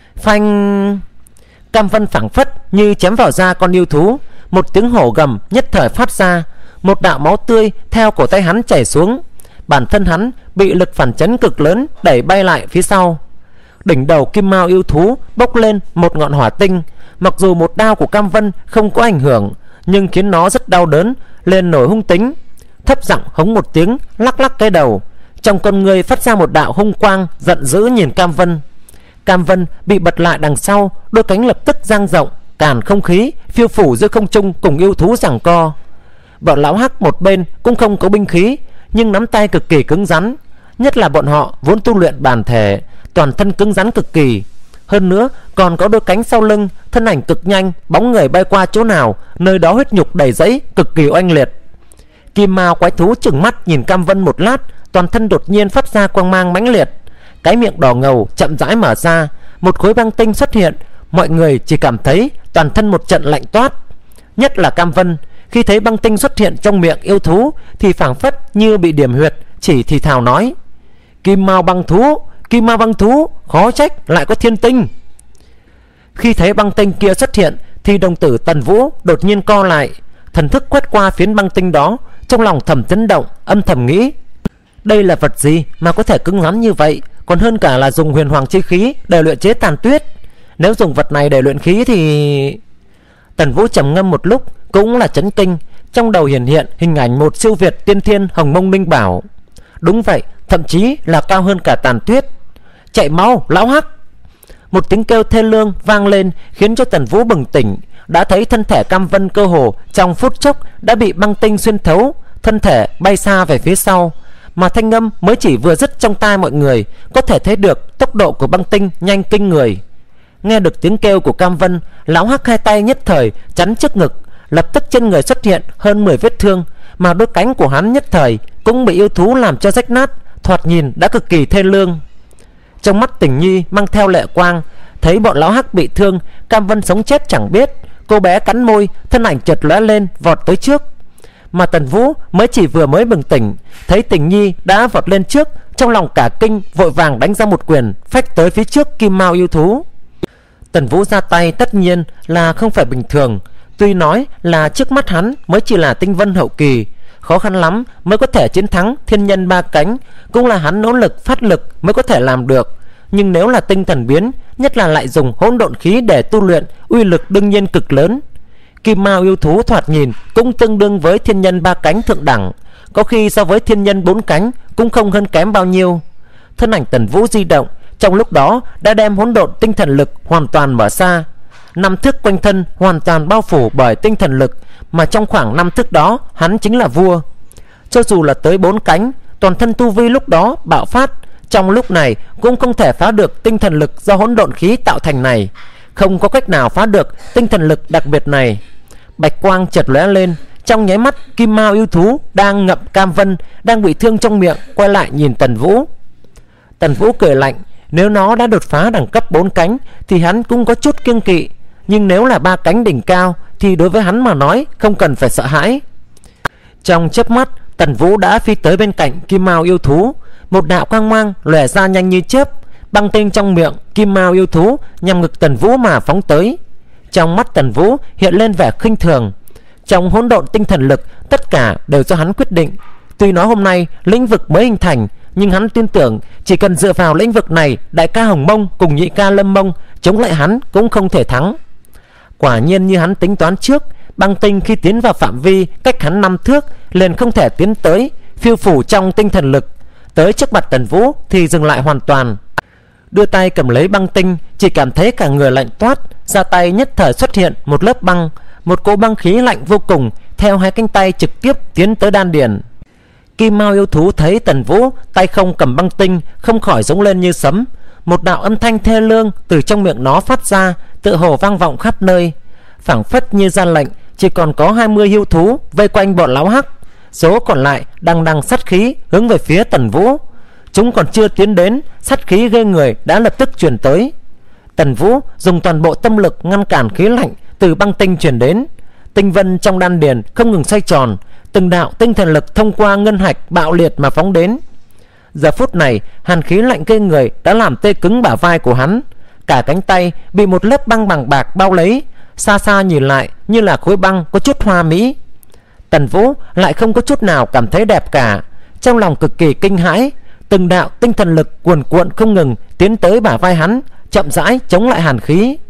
Phanh! Cam Vân phảng phất như chém vào da con yêu thú, một tiếng hổ gầm nhất thời phát ra, một đạo máu tươi theo cổ tay hắn chảy xuống. Bản thân hắn bị lực phản chấn cực lớn đẩy bay lại phía sau. Đỉnh đầu Kim Mao yêu thú bốc lên một ngọn hỏa tinh. Mặc dù một đao của Cam Vân không có ảnh hưởng, nhưng khiến nó rất đau đớn, lên nổi hung tính. Thấp giọng hống một tiếng, lắc lắc cái đầu, trong con người phát ra một đạo hung quang, giận dữ nhìn Cam Vân. Cam Vân bị bật lại đằng sau, đôi cánh lập tức dang rộng, càn không khí phiêu phủ giữa không trung cùng yêu thú giằng co. Bọn lão hắc một bên cũng không có binh khí, nhưng nắm tay cực kỳ cứng rắn, nhất là bọn họ vốn tu luyện bản thể, toàn thân cứng rắn cực kỳ. Hơn nữa còn có đôi cánh sau lưng, thân ảnh cực nhanh, bóng người bay qua chỗ nào nơi đó huyết nhục đầy rẫy, cực kỳ oanh liệt. Kim Mao quái thú chừng mắt nhìn Cam Vân một lát, toàn thân đột nhiên phát ra quang mang mãnh liệt, cái miệng đỏ ngầu chậm rãi mở ra, một khối băng tinh xuất hiện. Mọi người chỉ cảm thấy toàn thân một trận lạnh toát, nhất là Cam Vân. Khi thấy băng tinh xuất hiện trong miệng yêu thú thì phảng phất như bị điểm huyệt, chỉ thì thào nói: Kim Mao băng thú, Kim Mao băng thú, khó trách lại có thiên tinh. Khi thấy băng tinh kia xuất hiện thì đồng tử Tần Vũ đột nhiên co lại, thần thức quét qua phiến băng tinh đó, trong lòng thầm chấn động, âm thầm nghĩ: đây là vật gì mà có thể cứng rắn như vậy, còn hơn cả là dùng huyền hoàng chi khí để luyện chế tàn tuyết. Nếu dùng vật này để luyện khí thì... Tần Vũ trầm ngâm một lúc, cũng là chấn kinh, trong đầu hiển hiện hình ảnh một siêu việt tiên thiên hồng mông minh bảo. Đúng vậy, thậm chí là cao hơn cả tàn tuyết. Chạy mau lão hắc! Một tiếng kêu thê lương vang lên khiến cho Tần Vũ bừng tỉnh. Đã thấy thân thể Cam Vân cơ hồ trong phút chốc đã bị băng tinh xuyên thấu, thân thể bay xa về phía sau. Mà thanh âm mới chỉ vừa dứt trong tai mọi người, có thể thấy được tốc độ của băng tinh nhanh kinh người. Nghe được tiếng kêu của Cam Vân, lão hắc hai tay nhất thời chắn trước ngực, lập tức trên người xuất hiện hơn 10 vết thương, mà đôi cánh của hắn nhất thời cũng bị yêu thú làm cho rách nát, thoạt nhìn đã cực kỳ thê lương. Trong mắt Tình Nhi mang theo lệ quang, thấy bọn lão hắc bị thương, Cam Vân sống chết chẳng biết. Cô bé cắn môi, thân ảnh chợt lóe lên vọt tới trước. Mà Tần Vũ mới bừng tỉnh, thấy Tình Nhi đã vọt lên trước, trong lòng cả kinh, vội vàng đánh ra một quyền phách tới phía trước Kim Mao yêu thú. Tần Vũ ra tay tất nhiên là không phải bình thường, Tuy nói là trước mắt hắn mới chỉ là tinh vân hậu kỳ, khó khăn lắm mới có thể chiến thắng thiên nhân ba cánh, cũng là hắn nỗ lực phát lực mới có thể làm được. Nhưng nếu là tinh thần biến, nhất là lại dùng hỗn độn khí để tu luyện, uy lực đương nhiên cực lớn. Kim mao yêu thú thoạt nhìn cũng tương đương với thiên nhân ba cánh thượng đẳng, có khi so với thiên nhân bốn cánh cũng không hơn kém bao nhiêu. Thân ảnh Tần Vũ di động, trong lúc đó đã đem hỗn độn tinh thần lực hoàn toàn mở ra. 5 thước quanh thân hoàn toàn bao phủ bởi tinh thần lực, mà trong khoảng 5 thước đó hắn chính là vua. Cho dù là tới 4 cánh, toàn thân tu vi lúc đó bạo phát, trong lúc này cũng không thể phá được tinh thần lực do hỗn độn khí tạo thành này. Không có cách nào phá được tinh thần lực đặc biệt này. Bạch quang chợt lóe lên, trong nháy mắt kim mao yêu thú đang ngậm cam vân, đang bị thương trong miệng, quay lại nhìn Tần Vũ. Tần Vũ cười lạnh, nếu nó đã đột phá đẳng cấp 4 cánh thì hắn cũng có chút kiêng kỵ, nhưng nếu là 3 cánh đỉnh cao thì đối với hắn mà nói không cần phải sợ hãi. Trong chớp mắt, Tần Vũ đã phi tới bên cạnh kim mao yêu thú, một đạo quang mang lóe ra nhanh như chớp, băng tinh trong miệng kim mao yêu thú nhằm ngực Tần Vũ mà phóng tới. Trong mắt Tần Vũ hiện lên vẻ khinh thường. Trong hỗn độn tinh thần lực, tất cả đều do hắn quyết định. Tuy nói hôm nay lĩnh vực mới hình thành, nhưng hắn tin tưởng chỉ cần dựa vào lĩnh vực này, đại ca Hồng Mông cùng nhị ca Lâm Mông chống lại hắn cũng không thể thắng. Quả nhiên như hắn tính toán trước, băng tinh khi tiến vào phạm vi cách hắn 5 thước liền không thể tiến tới, phiêu phủ trong tinh thần lực. Tới trước mặt Tần Vũ thì dừng lại hoàn toàn. Đưa tay cầm lấy băng tinh, chỉ cảm thấy cả người lạnh toát, ra tay nhất thời xuất hiện một lớp băng, một cỗ băng khí lạnh vô cùng theo hai cánh tay trực tiếp tiến tới đan điền. Kim mao yêu thú thấy Tần Vũ tay không cầm băng tinh, không khỏi giống lên như sấm. Một đạo âm thanh thê lương từ trong miệng nó phát ra, tựa hồ vang vọng khắp nơi, phảng phất như ra lệnh. Chỉ còn có 20 yêu thú vây quanh bọn lão hắc, số còn lại đằng đằng sát khí hướng về phía Tần Vũ. Chúng còn chưa tiến đến, sát khí ghê người đã lập tức truyền tới. Tần Vũ dùng toàn bộ tâm lực ngăn cản khí lạnh từ băng tinh truyền đến. Tinh vân trong đan điền không ngừng xoay tròn, từng đạo tinh thần lực thông qua ngân hạch bạo liệt mà phóng đến. Giờ phút này, hàn khí lạnh ghê người đã làm tê cứng bả vai của hắn, cả cánh tay bị một lớp băng bằng bạc bao lấy, xa xa nhìn lại như là khối băng có chút hoa mỹ. Tần Vũ lại không có chút nào cảm thấy đẹp cả, trong lòng cực kỳ kinh hãi. Từng đạo tinh thần lực cuồn cuộn không ngừng tiến tới bả vai hắn, chậm rãi chống lại hàn khí.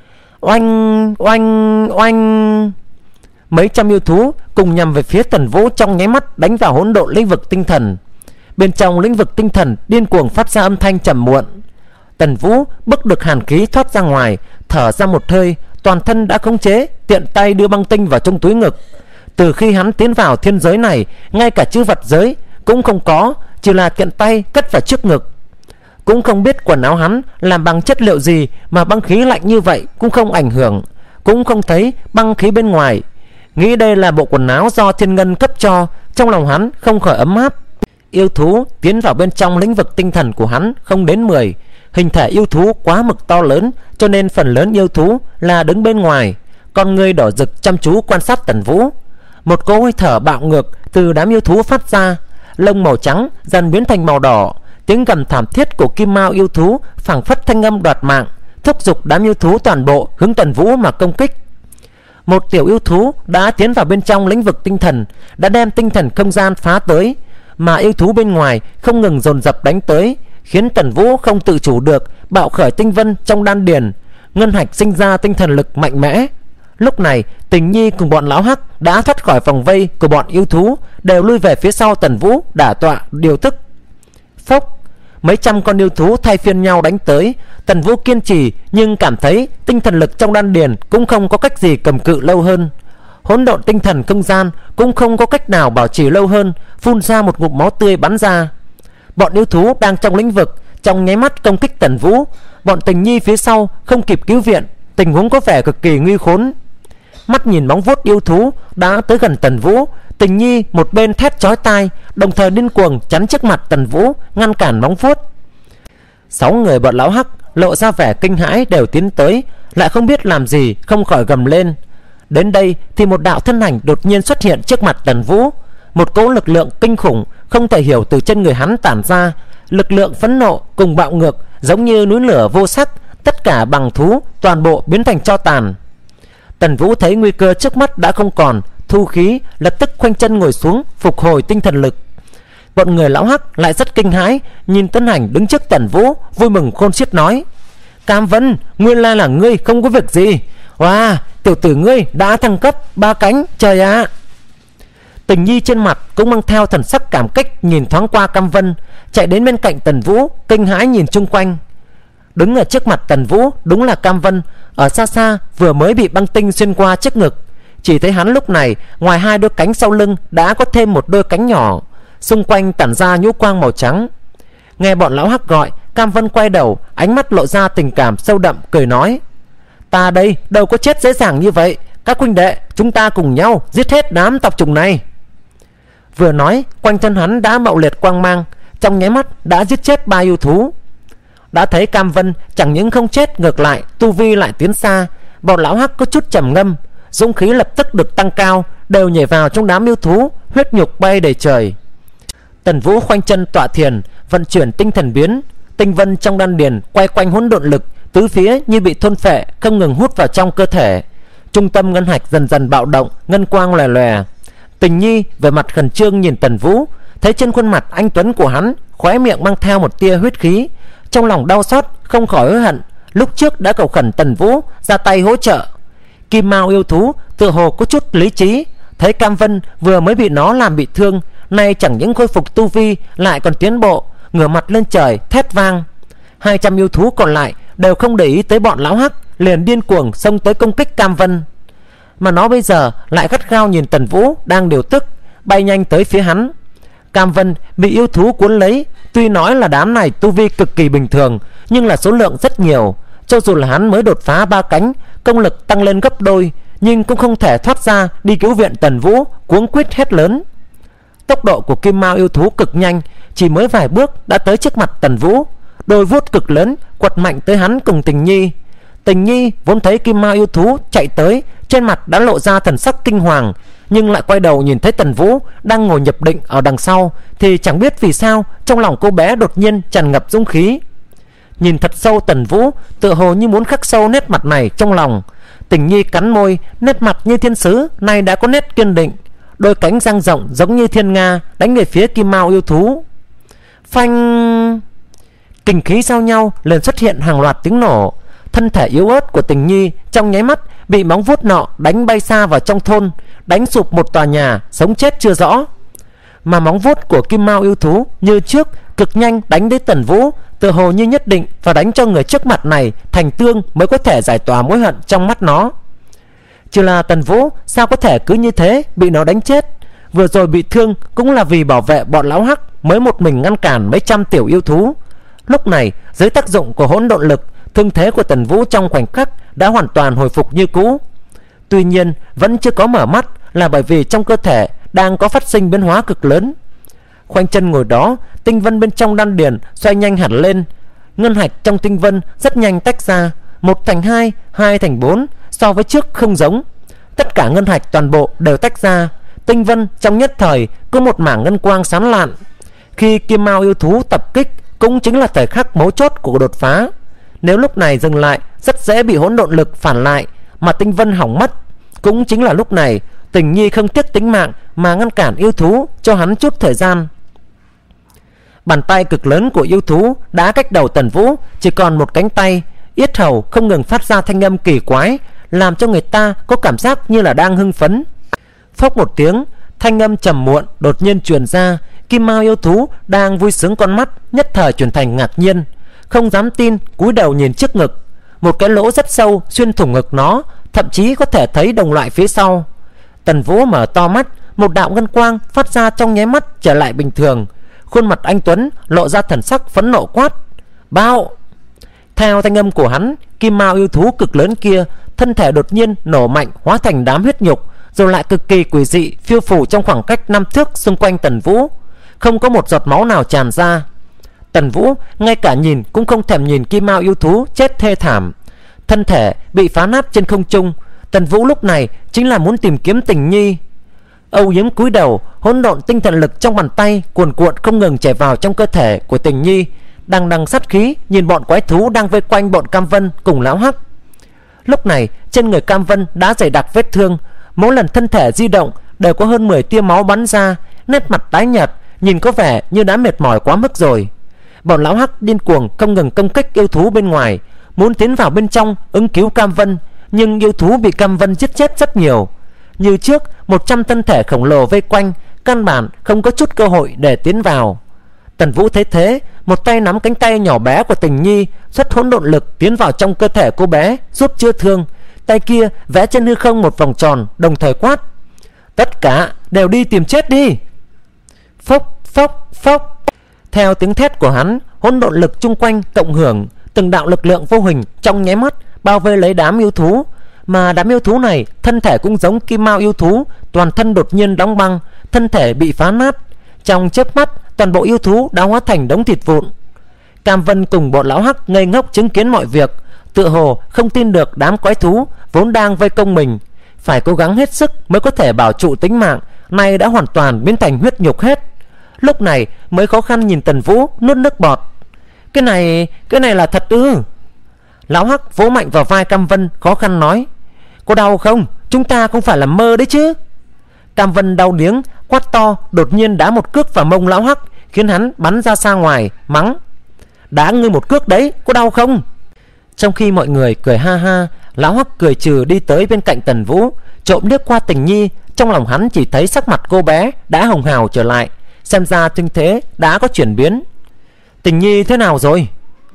Oanh oanh oanh, mấy trăm yêu thú cùng nhằm về phía Tần Vũ, trong nháy mắt đánh vào hỗn độn lĩnh vực tinh thần. Bên trong lĩnh vực tinh thần điên cuồng phát ra âm thanh trầm muộn. Tần Vũ bức được hàn khí thoát ra ngoài, thở ra một hơi, toàn thân đã khống chế, tiện tay đưa băng tinh vào trong túi ngực. Từ khi hắn tiến vào thiên giới này, ngay cả chữ vật giới cũng không có, chỉ là tiện tay cất vào trước ngực. Cũng không biết quần áo hắn làm bằng chất liệu gì mà băng khí lạnh như vậy cũng không ảnh hưởng, cũng không thấy băng khí bên ngoài. Nghĩ đây là bộ quần áo do thiên ngân cấp cho, trong lòng hắn không khỏi ấm áp. Yêu thú tiến vào bên trong lĩnh vực tinh thần của hắn không đến 10. Hình thể yêu thú quá mực to lớn, cho nên phần lớn yêu thú là đứng bên ngoài. Con người đỏ rực chăm chú quan sát Tần Vũ. Một cỗ hơi thở bạo ngược từ đám yêu thú phát ra, lông màu trắng dần biến thành màu đỏ. Tiếng gầm thảm thiết của kim mao yêu thú phảng phất thanh âm đoạt mạng, thúc giục đám yêu thú toàn bộ hướng Tần Vũ mà công kích. Một tiểu yêu thú đã tiến vào bên trong lĩnh vực tinh thần, đã đem tinh thần không gian phá tới, mà yêu thú bên ngoài không ngừng dồn dập đánh tới, khiến Tần Vũ không tự chủ được bạo khởi tinh vân trong đan điền, ngân hạch sinh ra tinh thần lực mạnh mẽ. Lúc này Tình Nhi cùng bọn lão hắc đã thoát khỏi vòng vây của bọn yêu thú, đều lui về phía sau Tần Vũ đả tọa điều tức. Phốc, mấy trăm con yêu thú thay phiên nhau đánh tới. Tần Vũ kiên trì nhưng cảm thấy tinh thần lực trong đan điền cũng không có cách gì cầm cự lâu hơn. Hỗn độn tinh thần không gian cũng không có cách nào bảo trì lâu hơn, phun ra một ngụm máu tươi bắn ra. Bọn yêu thú đang trong lĩnh vực trong nháy mắt công kích Tần Vũ. Bọn Tình Nhi phía sau không kịp cứu viện, tình huống có vẻ cực kỳ nguy khốn. Mắt nhìn móng vuốt yêu thú đã tới gần Tần Vũ, Tình Nhi một bên thét chói tai, đồng thời điên cuồng chắn trước mặt Tần Vũ, ngăn cản móng vuốt. 6 người bọn lão hắc lộ ra vẻ kinh hãi đều tiến tới, lại không biết làm gì, không khỏi gầm lên. Đến đây thì một đạo thân ảnh đột nhiên xuất hiện trước mặt Tần Vũ. Một cỗ lực lượng kinh khủng không thể hiểu từ chân người hắn tản ra, lực lượng phẫn nộ cùng bạo ngược giống như núi lửa vô sắc, tất cả bằng thú toàn bộ biến thành tro tàn. Tần Vũ thấy nguy cơ trước mắt đã không còn, thu khí, lập tức khoanh chân ngồi xuống, phục hồi tinh thần lực. Bọn người lão Hắc lại rất kinh hãi, nhìn Tân Hành đứng trước Tần Vũ, vui mừng khôn xiết nói: Cam Vân, nguyên lai là ngươi, không có việc gì. Wow, tiểu tử ngươi đã thăng cấp 3 cánh, trời ạ. Tình Nhi trên mặt cũng mang theo thần sắc cảm kích, nhìn thoáng qua Cam Vân, chạy đến bên cạnh Tần Vũ, kinh hãi nhìn chung quanh. Đứng ở trước mặt Tần Vũ đúng là Cam Vân, ở xa xa vừa mới bị băng tinh xuyên qua trước ngực. Chỉ thấy hắn lúc này ngoài 2 đôi cánh sau lưng đã có thêm 1 đôi cánh nhỏ, xung quanh tản ra nhũ quang màu trắng. Nghe bọn lão Hắc gọi, Cam Vân quay đầu, ánh mắt lộ ra tình cảm sâu đậm, cười nói: Ta đây đâu có chết dễ dàng như vậy, các huynh đệ chúng ta cùng nhau giết hết đám tộc trùng này. Vừa nói, quanh thân hắn đã mạo liệt quang mang, trong nháy mắt đã giết chết 3 yêu thú. Đã thấy Cam Vân chẳng những không chết, ngược lại tu vi lại tiến xa, bọn lão Hắc có chút trầm ngâm, dũng khí lập tức được tăng cao, đều nhảy vào trong đám yêu thú, huyết nhục bay đầy trời. Tần Vũ khoanh chân tọa thiền, vận chuyển tinh thần biến, tinh vân trong đan điền quay quanh hỗn độn lực, tứ phía như bị thôn phệ, không ngừng hút vào trong cơ thể. Trung tâm ngân hạch dần dần bạo động, ngân quang lòe lòe. Tình Nhi về mặt khẩn trương nhìn Tần Vũ, thấy trên khuôn mặt anh tuấn của hắn, khóe miệng mang theo một tia huyết khí, trong lòng đau xót, không khỏi hối hận lúc trước đã cầu khẩn Tần Vũ ra tay hỗ trợ. Kim Mao yêu thú tựa hồ có chút lý trí, thấy Cam Vân vừa mới bị nó làm bị thương, nay chẳng những khôi phục tu vi lại còn tiến bộ, ngửa mặt lên trời thét vang. 200 yêu thú còn lại đều không để ý tới bọn lão Hắc, liền điên cuồng xông tới công kích Cam Vân. Mà nó bây giờ lại gắt gao nhìn Tần Vũ đang điều tức, bay nhanh tới phía hắn. Cam Vân bị yêu thú cuốn lấy, tuy nói là đám này tu vi cực kỳ bình thường, nhưng là số lượng rất nhiều. Cho dù là hắn mới đột phá 3 cánh, công lực tăng lên gấp đôi, nhưng cũng không thể thoát ra đi cứu viện Tần Vũ, cuống quýt hét lớn. Tốc độ của Kim Mao yêu thú cực nhanh, chỉ mới vài bước đã tới trước mặt Tần Vũ, đôi vuốt cực lớn quật mạnh tới hắn cùng Tình Nhi. Tình Nhi vốn thấy Kim Mao yêu thú chạy tới, trên mặt đã lộ ra thần sắc kinh hoàng, nhưng lại quay đầu nhìn thấy Tần Vũ đang ngồi nhập định ở đằng sau, thì chẳng biết vì sao trong lòng cô bé đột nhiên tràn ngập dũng khí. Nhìn thật sâu Tần Vũ, tựa hồ như muốn khắc sâu nét mặt này trong lòng. Tình Nhi cắn môi, nét mặt như thiên sứ nay đã có nét kiên định, đôi cánh dang rộng giống như thiên nga đánh về phía Kim Mao yêu thú. Phanh! Kình khí giao nhau, liền xuất hiện hàng loạt tiếng nổ. Thân thể yếu ớt của Tình Nhi trong nháy mắt bị móng vuốt nọ đánh bay xa vào trong thôn, đánh sụp một tòa nhà, sống chết chưa rõ. Mà móng vuốt của Kim Mao yêu thú như trước cực nhanh đánh đến Tần Vũ, tựa hồ như nhất định phải đánh cho người trước mặt này thành tương mới có thể giải tỏa mối hận trong mắt nó. Chỉ là Tần Vũ sao có thể cứ như thế bị nó đánh chết? Vừa rồi bị thương cũng là vì bảo vệ bọn lão Hắc mới một mình ngăn cản mấy trăm tiểu yêu thú. Lúc này dưới tác dụng của hỗn độn lực, thương thế của Tần Vũ trong khoảnh khắc đã hoàn toàn hồi phục như cũ. Tuy nhiên vẫn chưa có mở mắt là bởi vì trong cơ thể đang có phát sinh biến hóa cực lớn. Khoanh chân ngồi đó, tinh vân bên trong đan điền xoay nhanh hẳn lên. Ngân hạch trong tinh vân rất nhanh tách ra, 1 thành 2, 2 thành 4, so với trước không giống. Tất cả ngân hạch toàn bộ đều tách ra, tinh vân trong nhất thời có một mảng ngân quang sáng lạn. Khi Kim Mao yêu thú tập kích cũng chính là thời khắc mấu chốt của đột phá. Nếu lúc này dừng lại rất dễ bị hỗn độn lực phản lại mà tinh vân hỏng mất. Cũng chính là lúc này Tình Nhi không tiếc tính mạng mà ngăn cản yêu thú cho hắn chút thời gian. Bàn tay cực lớn của yêu thú đã cách đầu Tần Vũ chỉ còn một cánh tay, yết hầu không ngừng phát ra thanh âm kỳ quái, làm cho người ta có cảm giác như là đang hưng phấn. Phốc một tiếng, thanh âm trầm muộn đột nhiên truyền ra. Kim Mao yêu thú đang vui sướng con mắt nhất thời chuyển thành ngạc nhiên, không dám tin cúi đầu nhìn trước ngực. Một cái lỗ rất sâu xuyên thủng ngực nó, thậm chí có thể thấy đồng loại phía sau. Tần Vũ mở to mắt, một đạo ngân quang phát ra trong nháy mắt trở lại bình thường. Khuôn mặt anh tuấn lộ ra thần sắc phẫn nộ quát: Bao! Theo thanh âm của hắn, Kim Mao yêu thú cực lớn kia thân thể đột nhiên nổ mạnh, hóa thành đám huyết nhục, rồi lại cực kỳ quỷ dị phiêu phù trong khoảng cách 5 thước xung quanh Tần Vũ, không có một giọt máu nào tràn ra. Tần Vũ ngay cả nhìn cũng không thèm nhìn Kim Mao yêu thú chết thê thảm, thân thể bị phá nát trên không trung. Tần Vũ lúc này chính là muốn tìm kiếm Tình Nhi. Âu Yếm cúi đầu, hỗn độn tinh thần lực trong bàn tay cuồn cuộn không ngừng chảy vào trong cơ thể của Tình Nhi, đằng đằng sát khí nhìn bọn quái thú đang vây quanh bọn Cam Vân cùng lão Hắc. Lúc này trên người Cam Vân đã dày đặc vết thương, mỗi lần thân thể di động đều có hơn 10 tia máu bắn ra, nét mặt tái nhợt, nhìn có vẻ như đã mệt mỏi quá mức rồi. Bọn lão hắc điên cuồng không ngừng công kích yêu thú bên ngoài, muốn tiến vào bên trong ứng cứu Cam Vân, nhưng yêu thú bị Cam Vân giết chết rất nhiều. Như trước 100 thân thể khổng lồ vây quanh, căn bản không có chút cơ hội để tiến vào. Tần Vũ thấy thế, một tay nắm cánh tay nhỏ bé của Tình Nhi, xuất hỗn độn lực tiến vào trong cơ thể cô bé giúp chữa thương. Tay kia vẽ trên hư không một vòng tròn, đồng thời quát: tất cả đều đi tìm chết đi. Phốc phốc phốc. Theo tiếng thét của hắn, hỗn độn lực chung quanh cộng hưởng, từng đạo lực lượng vô hình trong nháy mắt bao vây lấy đám yêu thú. Mà đám yêu thú này thân thể cũng giống kim mao yêu thú, toàn thân đột nhiên đóng băng, thân thể bị phá nát. Trong chớp mắt, toàn bộ yêu thú đã hóa thành đống thịt vụn. Cam Vân cùng bọn lão hắc ngây ngốc chứng kiến mọi việc, tựa hồ không tin được đám quái thú vốn đang vây công mình, phải cố gắng hết sức mới có thể bảo trụ tính mạng, nay đã hoàn toàn biến thành huyết nhục hết. Lúc này mới khó khăn nhìn Tần Vũ nuốt nước bọt. Cái này là thật ư? Lão hắc vỗ mạnh vào vai Cam Vân, khó khăn nói: có đau không? Chúng ta không phải là mơ đấy chứ? Cam Vân đau điếng, quát to, đột nhiên đá một cước vào mông lão hắc, khiến hắn bắn ra xa ngoài, mắng: đá ngươi một cước đấy, có đau không? Trong khi mọi người cười ha ha, lão hắc cười trừ đi tới bên cạnh Tần Vũ, trộm liếc qua Tình Nhi. Trong lòng hắn chỉ thấy sắc mặt cô bé đã hồng hào trở lại, xem ra thương thế đã có chuyển biến. Tình Nhi thế nào rồi?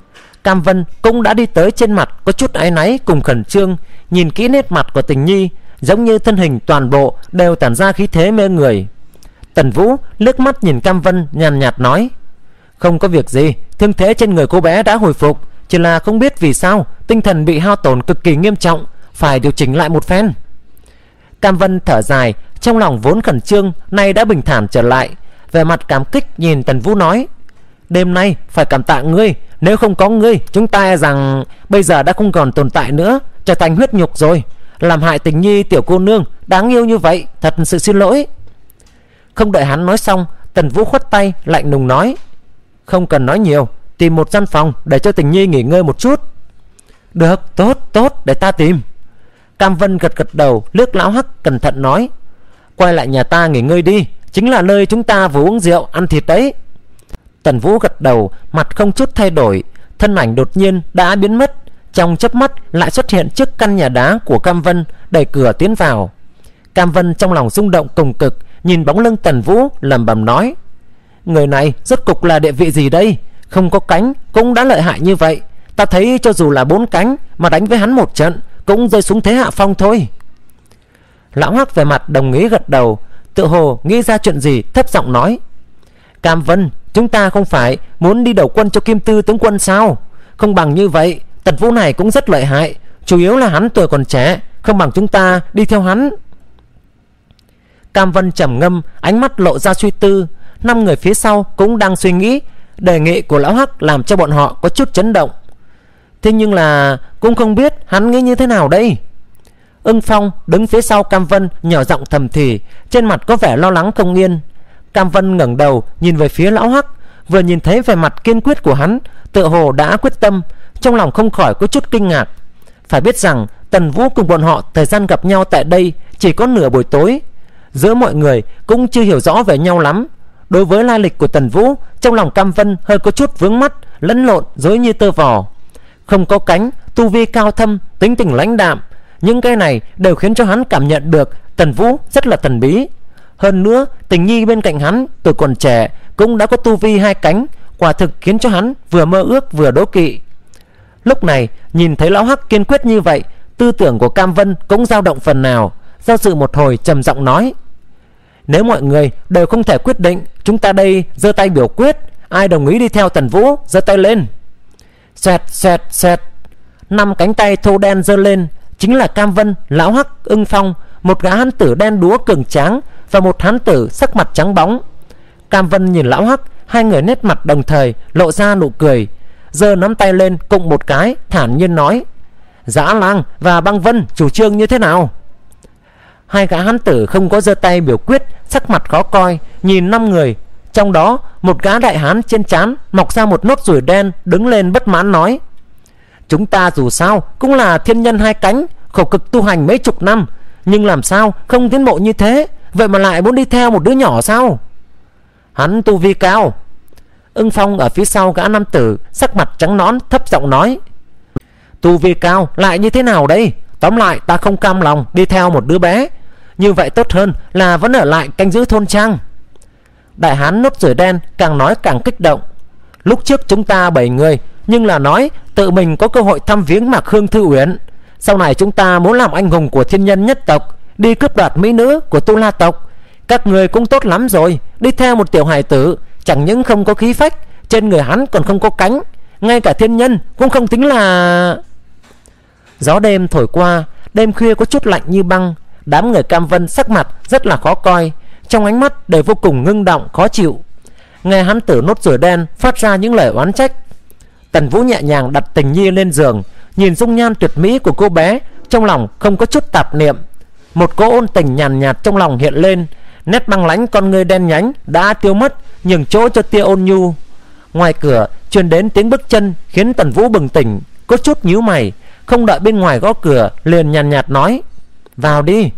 Cam Vân cũng đã đi tới, trên mặt có chút áy náy cùng khẩn trương, nhìn kỹ nét mặt của Tình Nhi, giống như thân hình toàn bộ đều tản ra khí thế mê người. Tần Vũ liếc mắt nhìn Cam Vân, nhàn nhạt nói: không có việc gì, thương thế trên người cô bé đã hồi phục, chỉ là không biết vì sao tinh thần bị hao tổn cực kỳ nghiêm trọng, phải điều chỉnh lại một phen. Cam Vân thở dài, trong lòng vốn khẩn trương nay đã bình thản trở lại, vẻ mặt cảm kích nhìn Tần Vũ nói: đêm nay phải cảm tạ ngươi, nếu không có ngươi chúng ta e rằng bây giờ đã không còn tồn tại nữa, trở thành huyết nhục rồi. Làm hại Tình Nhi tiểu cô nương đáng yêu như vậy, thật sự xin lỗi. Không đợi hắn nói xong, Tần Vũ khoát tay lạnh lùng nói: không cần nói nhiều, tìm một gian phòng để cho Tình Nhi nghỉ ngơi một chút. Được, tốt, để ta tìm. Cam Vân gật gật đầu, liếc lão hắc cẩn thận nói: quay lại nhà ta nghỉ ngơi đi, chính là nơi chúng ta vừa uống rượu ăn thịt đấy. Tần Vũ gật đầu, mặt không chút thay đổi, thân ảnh đột nhiên đã biến mất, trong chớp mắt lại xuất hiện trước căn nhà đá của Cam Vân, đẩy cửa tiến vào. Cam Vân trong lòng rung động cùng cực, nhìn bóng lưng Tần Vũ lẩm bẩm nói: người này rốt cục là địa vị gì đây? Không có cánh cũng đã lợi hại như vậy, ta thấy cho dù là 4 cánh mà đánh với hắn một trận cũng rơi xuống thế hạ phong thôi. Lão hắc về mặt đồng ý gật đầu, tự hồ nghĩ ra chuyện gì, thấp giọng nói: Cam Vân, chúng ta không phải muốn đi đầu quân cho Kim Tư tướng quân sao? Không bằng như vậy, Tần Vũ này cũng rất lợi hại, chủ yếu là hắn tuổi còn trẻ, không bằng chúng ta đi theo hắn. Cam Vân trầm ngâm, ánh mắt lộ ra suy tư. 5 người phía sau cũng đang suy nghĩ, đề nghị của lão hắc làm cho bọn họ có chút chấn động. Thế nhưng là cũng không biết hắn nghĩ như thế nào đây. Ưng Phong đứng phía sau Cam Vân, nhỏ giọng thầm thì, trên mặt có vẻ lo lắng không yên. Cam Vân ngẩng đầu nhìn về phía lão hắc, vừa nhìn thấy vẻ mặt kiên quyết của hắn, tựa hồ đã quyết tâm, trong lòng không khỏi có chút kinh ngạc. Phải biết rằng Tần Vũ cùng bọn họ thời gian gặp nhau tại đây chỉ có nửa buổi tối, giữa mọi người cũng chưa hiểu rõ về nhau lắm. Đối với lai lịch của Tần Vũ, trong lòng Cam Vân hơi có chút vướng mắt, lẫn lộn, rối như tơ vò. Không có cánh, tu vi cao thâm, tính tình lãnh đạm, những cái này đều khiến cho hắn cảm nhận được Tần Vũ rất là thần bí. Hơn nữa, Tình Nhi bên cạnh hắn tuổi còn trẻ cũng đã có tu vi 2 cánh, quả thực khiến cho hắn vừa mơ ước vừa đố kỵ. Lúc này nhìn thấy lão hắc kiên quyết như vậy, tư tưởng của Cam Vân cũng dao động phần nào, do dự một hồi trầm giọng nói: nếu mọi người đều không thể quyết định, chúng ta đây giơ tay biểu quyết, ai đồng ý đi theo Tần Vũ giơ tay lên. Xoẹt xoẹt xoẹt, 5 cánh tay thô đen giơ lên, chính là Cam Vân, lão hắc, Ưng Phong, một gã hán tử đen đúa cường tráng và một hán tử sắc mặt trắng bóng. Cam Vân nhìn lão hắc, hai người nét mặt đồng thời lộ ra nụ cười, giơ nắm tay lên cùng một cái, thản nhiên nói: Dã Lang và Băng Vân chủ trương như thế nào? Hai gã hán tử không có giơ tay biểu quyết, sắc mặt khó coi nhìn 5 người. Trong đó một gã đại hán trên trán mọc ra một nốt ruồi đen đứng lên bất mãn nói: Chúng ta dù sao cũng là thiên nhân hai cánh, khổ cực tu hành mấy chục năm, nhưng làm sao không tiến bộ như thế, vậy mà lại muốn đi theo một đứa nhỏ sao? Hắn tu vi cao. Ưng Phong ở phía sau gã nam tử sắc mặt trắng nõn thấp giọng nói. Tu vi cao lại như thế nào đây? Tóm lại ta không cam lòng đi theo một đứa bé, như vậy tốt hơn là vẫn ở lại canh giữ thôn trang. Đại hán nốt ruồi đen càng nói càng kích động. Lúc trước chúng ta 7 người, nhưng là nói tự mình có cơ hội thăm viếng Mạc Hương Thư Uyển. Sau này chúng ta muốn làm anh hùng của thiên nhân nhất tộc, đi cướp đoạt mỹ nữ của Tu La tộc. Các người cũng tốt lắm rồi, đi theo một tiểu hài tử, chẳng những không có khí phách, trên người hắn còn không có cánh, ngay cả thiên nhân cũng không tính là. Gió đêm thổi qua, đêm khuya có chút lạnh như băng. Đám người Cam Vân sắc mặt rất là khó coi, trong ánh mắt đều vô cùng ngưng động khó chịu. Nghe hắn tử nốt ruồi đen phát ra những lời oán trách, Tần Vũ nhẹ nhàng đặt Tình Nhi lên giường, nhìn dung nhan tuyệt mỹ của cô bé, trong lòng không có chút tạp niệm. Một cỗ ôn tình nhàn nhạt trong lòng hiện lên, nét băng lãnh con ngươi đen nhánh đã tiêu mất, nhường chỗ cho tia ôn nhu. Ngoài cửa truyền đến tiếng bước chân khiến Tần Vũ bừng tỉnh, có chút nhíu mày, không đợi bên ngoài gõ cửa liền nhàn nhạt nói: vào đi.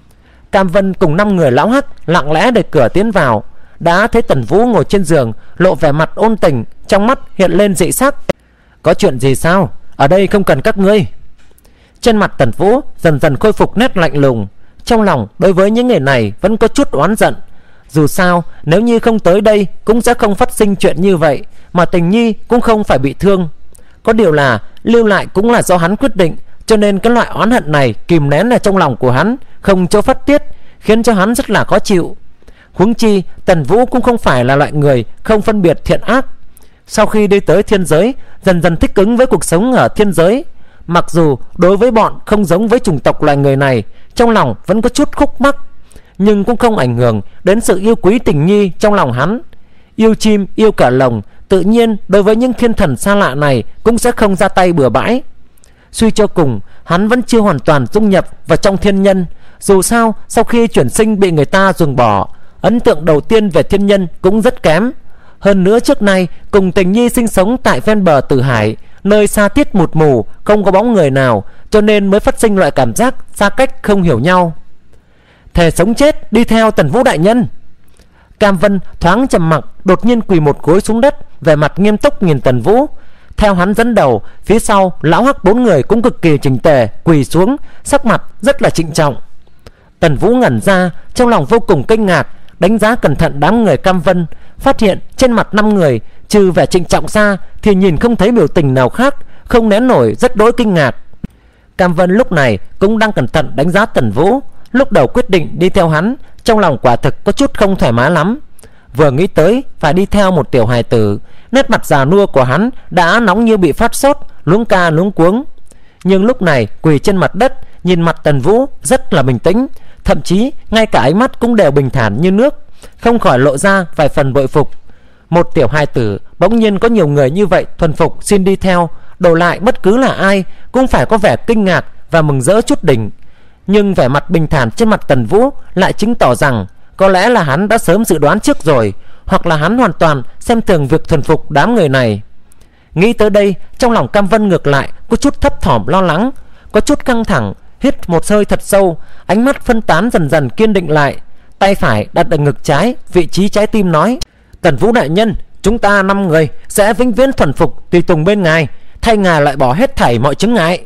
Cam Vân cùng 5 người lão hắc lặng lẽ đẩy cửa tiến vào, đã thấy Tần Vũ ngồi trên giường, lộ vẻ mặt ôn tình, trong mắt hiện lên dị sắc. Có chuyện gì sao? Ở đây không cần các ngươi. Trên mặt Tần Vũ dần dần khôi phục nét lạnh lùng, trong lòng đối với những người này vẫn có chút oán giận. Dù sao nếu như không tới đây cũng sẽ không phát sinh chuyện như vậy, mà Tình Nhi cũng không phải bị thương. Có điều là lưu lại cũng là do hắn quyết định, cho nên cái loại oán hận này kìm nén ở trong lòng của hắn, không cho phát tiết, khiến cho hắn rất là khó chịu. Huống chi Tần Vũ cũng không phải là loại người không phân biệt thiện ác. Sau khi đi tới thiên giới, dần dần thích ứng với cuộc sống ở thiên giới. Mặc dù đối với bọn không giống với chủng tộc loài người này, trong lòng vẫn có chút khúc mắc, nhưng cũng không ảnh hưởng đến sự yêu quý Tình Nhi trong lòng hắn. Yêu chim yêu cả lồng, tự nhiên đối với những thiên thần xa lạ này cũng sẽ không ra tay bừa bãi. Suy cho cùng hắn vẫn chưa hoàn toàn dung nhập vào trong thiên nhân. Dù sao sau khi chuyển sinh bị người ta ruồng bỏ, ấn tượng đầu tiên về thiên nhân cũng rất kém. Hơn nữa trước nay cùng Tình Nhi sinh sống tại ven bờ Tử Hải, nơi xa tiết mụt mù, không có bóng người nào, cho nên mới phát sinh loại cảm giác xa cách không hiểu nhau. Thề sống chết đi theo Tần Vũ đại nhân. Cam Vân thoáng trầm mặc, đột nhiên quỳ một gối xuống đất, vẻ mặt nghiêm túc nhìn Tần Vũ. Theo hắn dẫn đầu, phía sau lão hắc 4 người cũng cực kỳ chỉnh tề quỳ xuống, sắc mặt rất là trịnh trọng. Tần Vũ ngẩn ra, trong lòng vô cùng kinh ngạc, đánh giá cẩn thận đám người Cam Vân, phát hiện trên mặt 5 người trừ vẻ trịnh trọng ra thì nhìn không thấy biểu tình nào khác, không nén nổi rất đỗi kinh ngạc. Cam Vân lúc này cũng đang cẩn thận đánh giá Tần Vũ. Lúc đầu quyết định đi theo hắn, trong lòng quả thực có chút không thoải mái lắm. Vừa nghĩ tới phải đi theo một tiểu hài tử, nét mặt già nua của hắn đã nóng như bị phát sốt, luống ca luống cuống. Nhưng lúc này quỳ trên mặt đất, nhìn mặt Tần Vũ rất là bình tĩnh, thậm chí ngay cả ánh mắt cũng đều bình thản như nước, không khỏi lộ ra vài phần bội phục. Một tiểu hài tử bỗng nhiên có nhiều người như vậy thuần phục xin đi theo, đổi lại bất cứ là ai cũng phải có vẻ kinh ngạc và mừng rỡ chút đỉnh. Nhưng vẻ mặt bình thản trên mặt Tần Vũ lại chứng tỏ rằng có lẽ là hắn đã sớm dự đoán trước rồi, hoặc là hắn hoàn toàn xem thường việc thuần phục đám người này. Nghĩ tới đây, trong lòng Cam Vân ngược lại có chút thấp thỏm lo lắng, có chút căng thẳng, hít một hơi thật sâu, ánh mắt phân tán dần dần kiên định lại, tay phải đặt ở ngực trái, vị trí trái tim nói: Tần Vũ đại nhân, chúng ta 5 người sẽ vĩnh viễn thuần phục tùy tùng bên ngài, thay ngài loại bỏ hết thảy mọi chướng ngại.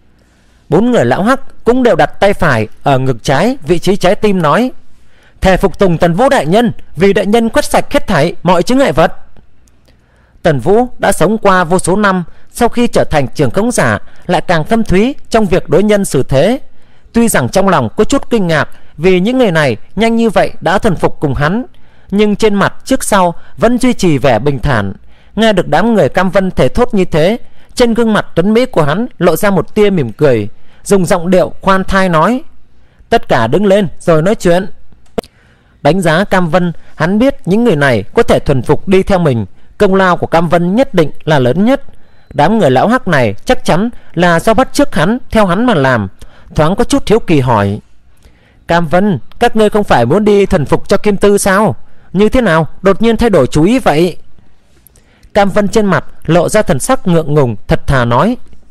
4 người lão hắc cũng đều đặt tay phải ở ngực trái, vị trí trái tim nói: thề phục tùng Tần Vũ đại nhân, vì đại nhân quét sạch hết thảy mọi chướng ngại vật. Tần Vũ đã sống qua vô số năm, sau khi trở thành trưởng khống giả lại càng thâm thúy trong việc đối nhân xử thế. Tuy rằng trong lòng có chút kinh ngạc vì những người này nhanh như vậy đã thuần phục cùng hắn, nhưng trên mặt trước sau vẫn duy trì vẻ bình thản. Nghe được đám người Cam Vân thể thốt như thế, trên gương mặt tuấn mỹ của hắn lộ ra một tia mỉm cười, dùng giọng điệu khoan thai nói: tất cả đứng lên rồi nói chuyện. Đánh giá Cam Vân, hắn biết những người này có thể thuần phục đi theo mình, công lao của Cam Vân nhất định là lớn nhất. Đám người lão hắc này chắc chắn là do bắt chước hắn theo hắn mà làm. Thoáng có chút hiếu kỳ hỏi: Cam Vân, các ngươi không phải muốn đi thuần phục cho Kim Tư sao? Như thế nào đột nhiên thay đổi chú ý vậy? Cam Vân trên mặt lộ ra thần sắc ngượng ngùng, thật thà nói: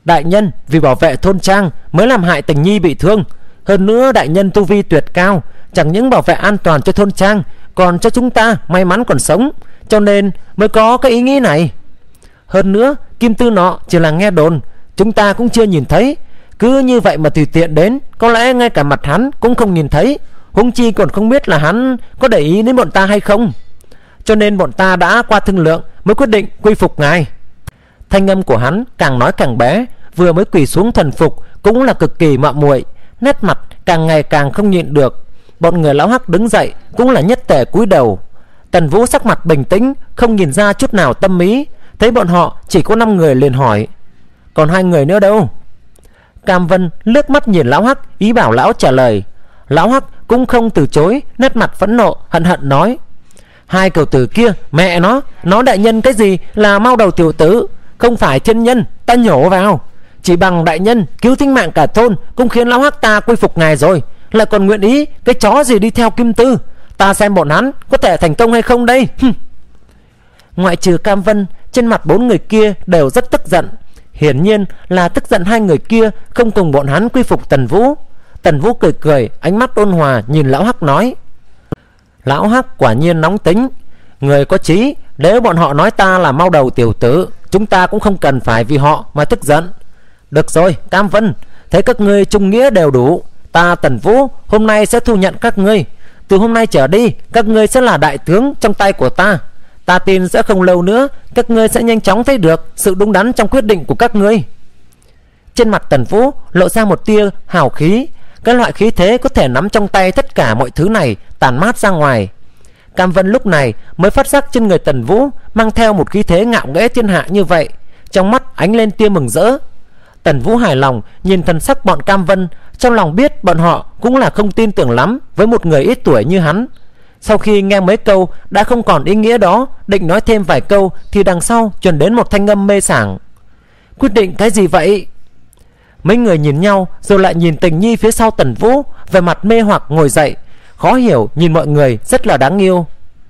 Đại nhân vì bảo vệ thôn trang mới làm hại Tình Nhi bị thương. Hơn nữa đại nhân tu vi tuyệt cao, chẳng những bảo vệ an toàn cho thôn trang, còn cho chúng ta may mắn còn sống, cho nên mới có cái ý nghĩ này. Hơn nữa kim tư nọ chỉ là nghe đồn, chúng ta cũng chưa nhìn thấy. Cứ như vậy mà tùy tiện đến, có lẽ ngay cả mặt hắn cũng không nhìn thấy, huống chi còn không biết là hắn có để ý đến bọn ta hay không. Cho nên bọn ta đã qua thương lượng mới quyết định quy phục ngài. Thanh âm của hắn càng nói càng bé, vừa mới quỳ xuống thần phục cũng là cực kỳ mạo muội, nét mặt càng ngày càng không nhịn được. Bọn người lão Hắc đứng dậy cũng là nhất tề cúi đầu. Tần Vũ sắc mặt bình tĩnh, không nhìn ra chút nào tâm ý. Thấy bọn họ chỉ có 5 người liền hỏi: còn 2 người nữa đâu? Cam Vân liếc mắt nhìn lão Hắc, ý bảo lão trả lời. Lão Hắc cũng không từ chối, nét mặt phẫn nộ hận hận nói: 2 cậu tử kia, mẹ nó đại nhân cái gì là mau đầu tiểu tử, không phải thiên nhân ta nhổ vào. Chỉ bằng đại nhân cứu tính mạng cả thôn cũng khiến lão Hắc ta quy phục ngài rồi, lại còn nguyện ý cái chó gì đi theo Kim Tư. Ta xem bọn hắn có thể thành công hay không đây. Ngoại trừ Cam Vân, trên mặt 4 người kia đều rất tức giận. Hiển nhiên là tức giận 2 người kia không cùng bọn hắn quy phục Tần Vũ. Tần Vũ cười cười, ánh mắt ôn hòa nhìn lão Hắc nói: lão Hắc quả nhiên nóng tính, người có trí. Nếu bọn họ nói ta là mau đầu tiểu tử, chúng ta cũng không cần phải vì họ mà tức giận. Được rồi Cam Vân, thấy các ngươi trung nghĩa đều đủ, ta Tần Vũ hôm nay sẽ thu nhận các ngươi. Từ hôm nay trở đi, các ngươi sẽ là đại tướng trong tay của ta. Ta tin sẽ không lâu nữa các ngươi sẽ nhanh chóng thấy được sự đúng đắn trong quyết định của các ngươi. Trên mặt Tần Vũ lộ ra một tia hào khí, cái loại khí thế có thể nắm trong tay tất cả mọi thứ này tản mát ra ngoài. Cam Vân lúc này mới phát giác trên người Tần Vũ mang theo một khí thế ngạo nghễ thiên hạ như vậy, trong mắt ánh lên tia mừng rỡ. Tần Vũ hài lòng nhìn thần sắc bọn Cam Vân, trong lòng biết bọn họ cũng là không tin tưởng lắm với một người ít tuổi như hắn. Sau khi nghe mấy câu đã không còn ý nghĩa đó, định nói thêm vài câu thì đằng sau truyền đến một thanh âm mê sảng: quyết định cái gì vậy? Mấy người nhìn nhau rồi lại nhìn Tình Nhi phía sau Tần Vũ, về mặt mê hoặc ngồi dậy, khó hiểu nhìn mọi người rất là đáng yêu.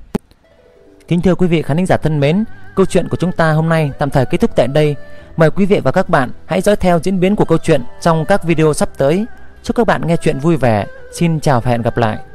Kính thưa quý vị khán giả thân mến, câu chuyện của chúng ta hôm nay tạm thời kết thúc tại đây. Mời quý vị và các bạn hãy dõi theo diễn biến của câu chuyện trong các video sắp tới. Chúc các bạn nghe chuyện vui vẻ. Xin chào và hẹn gặp lại.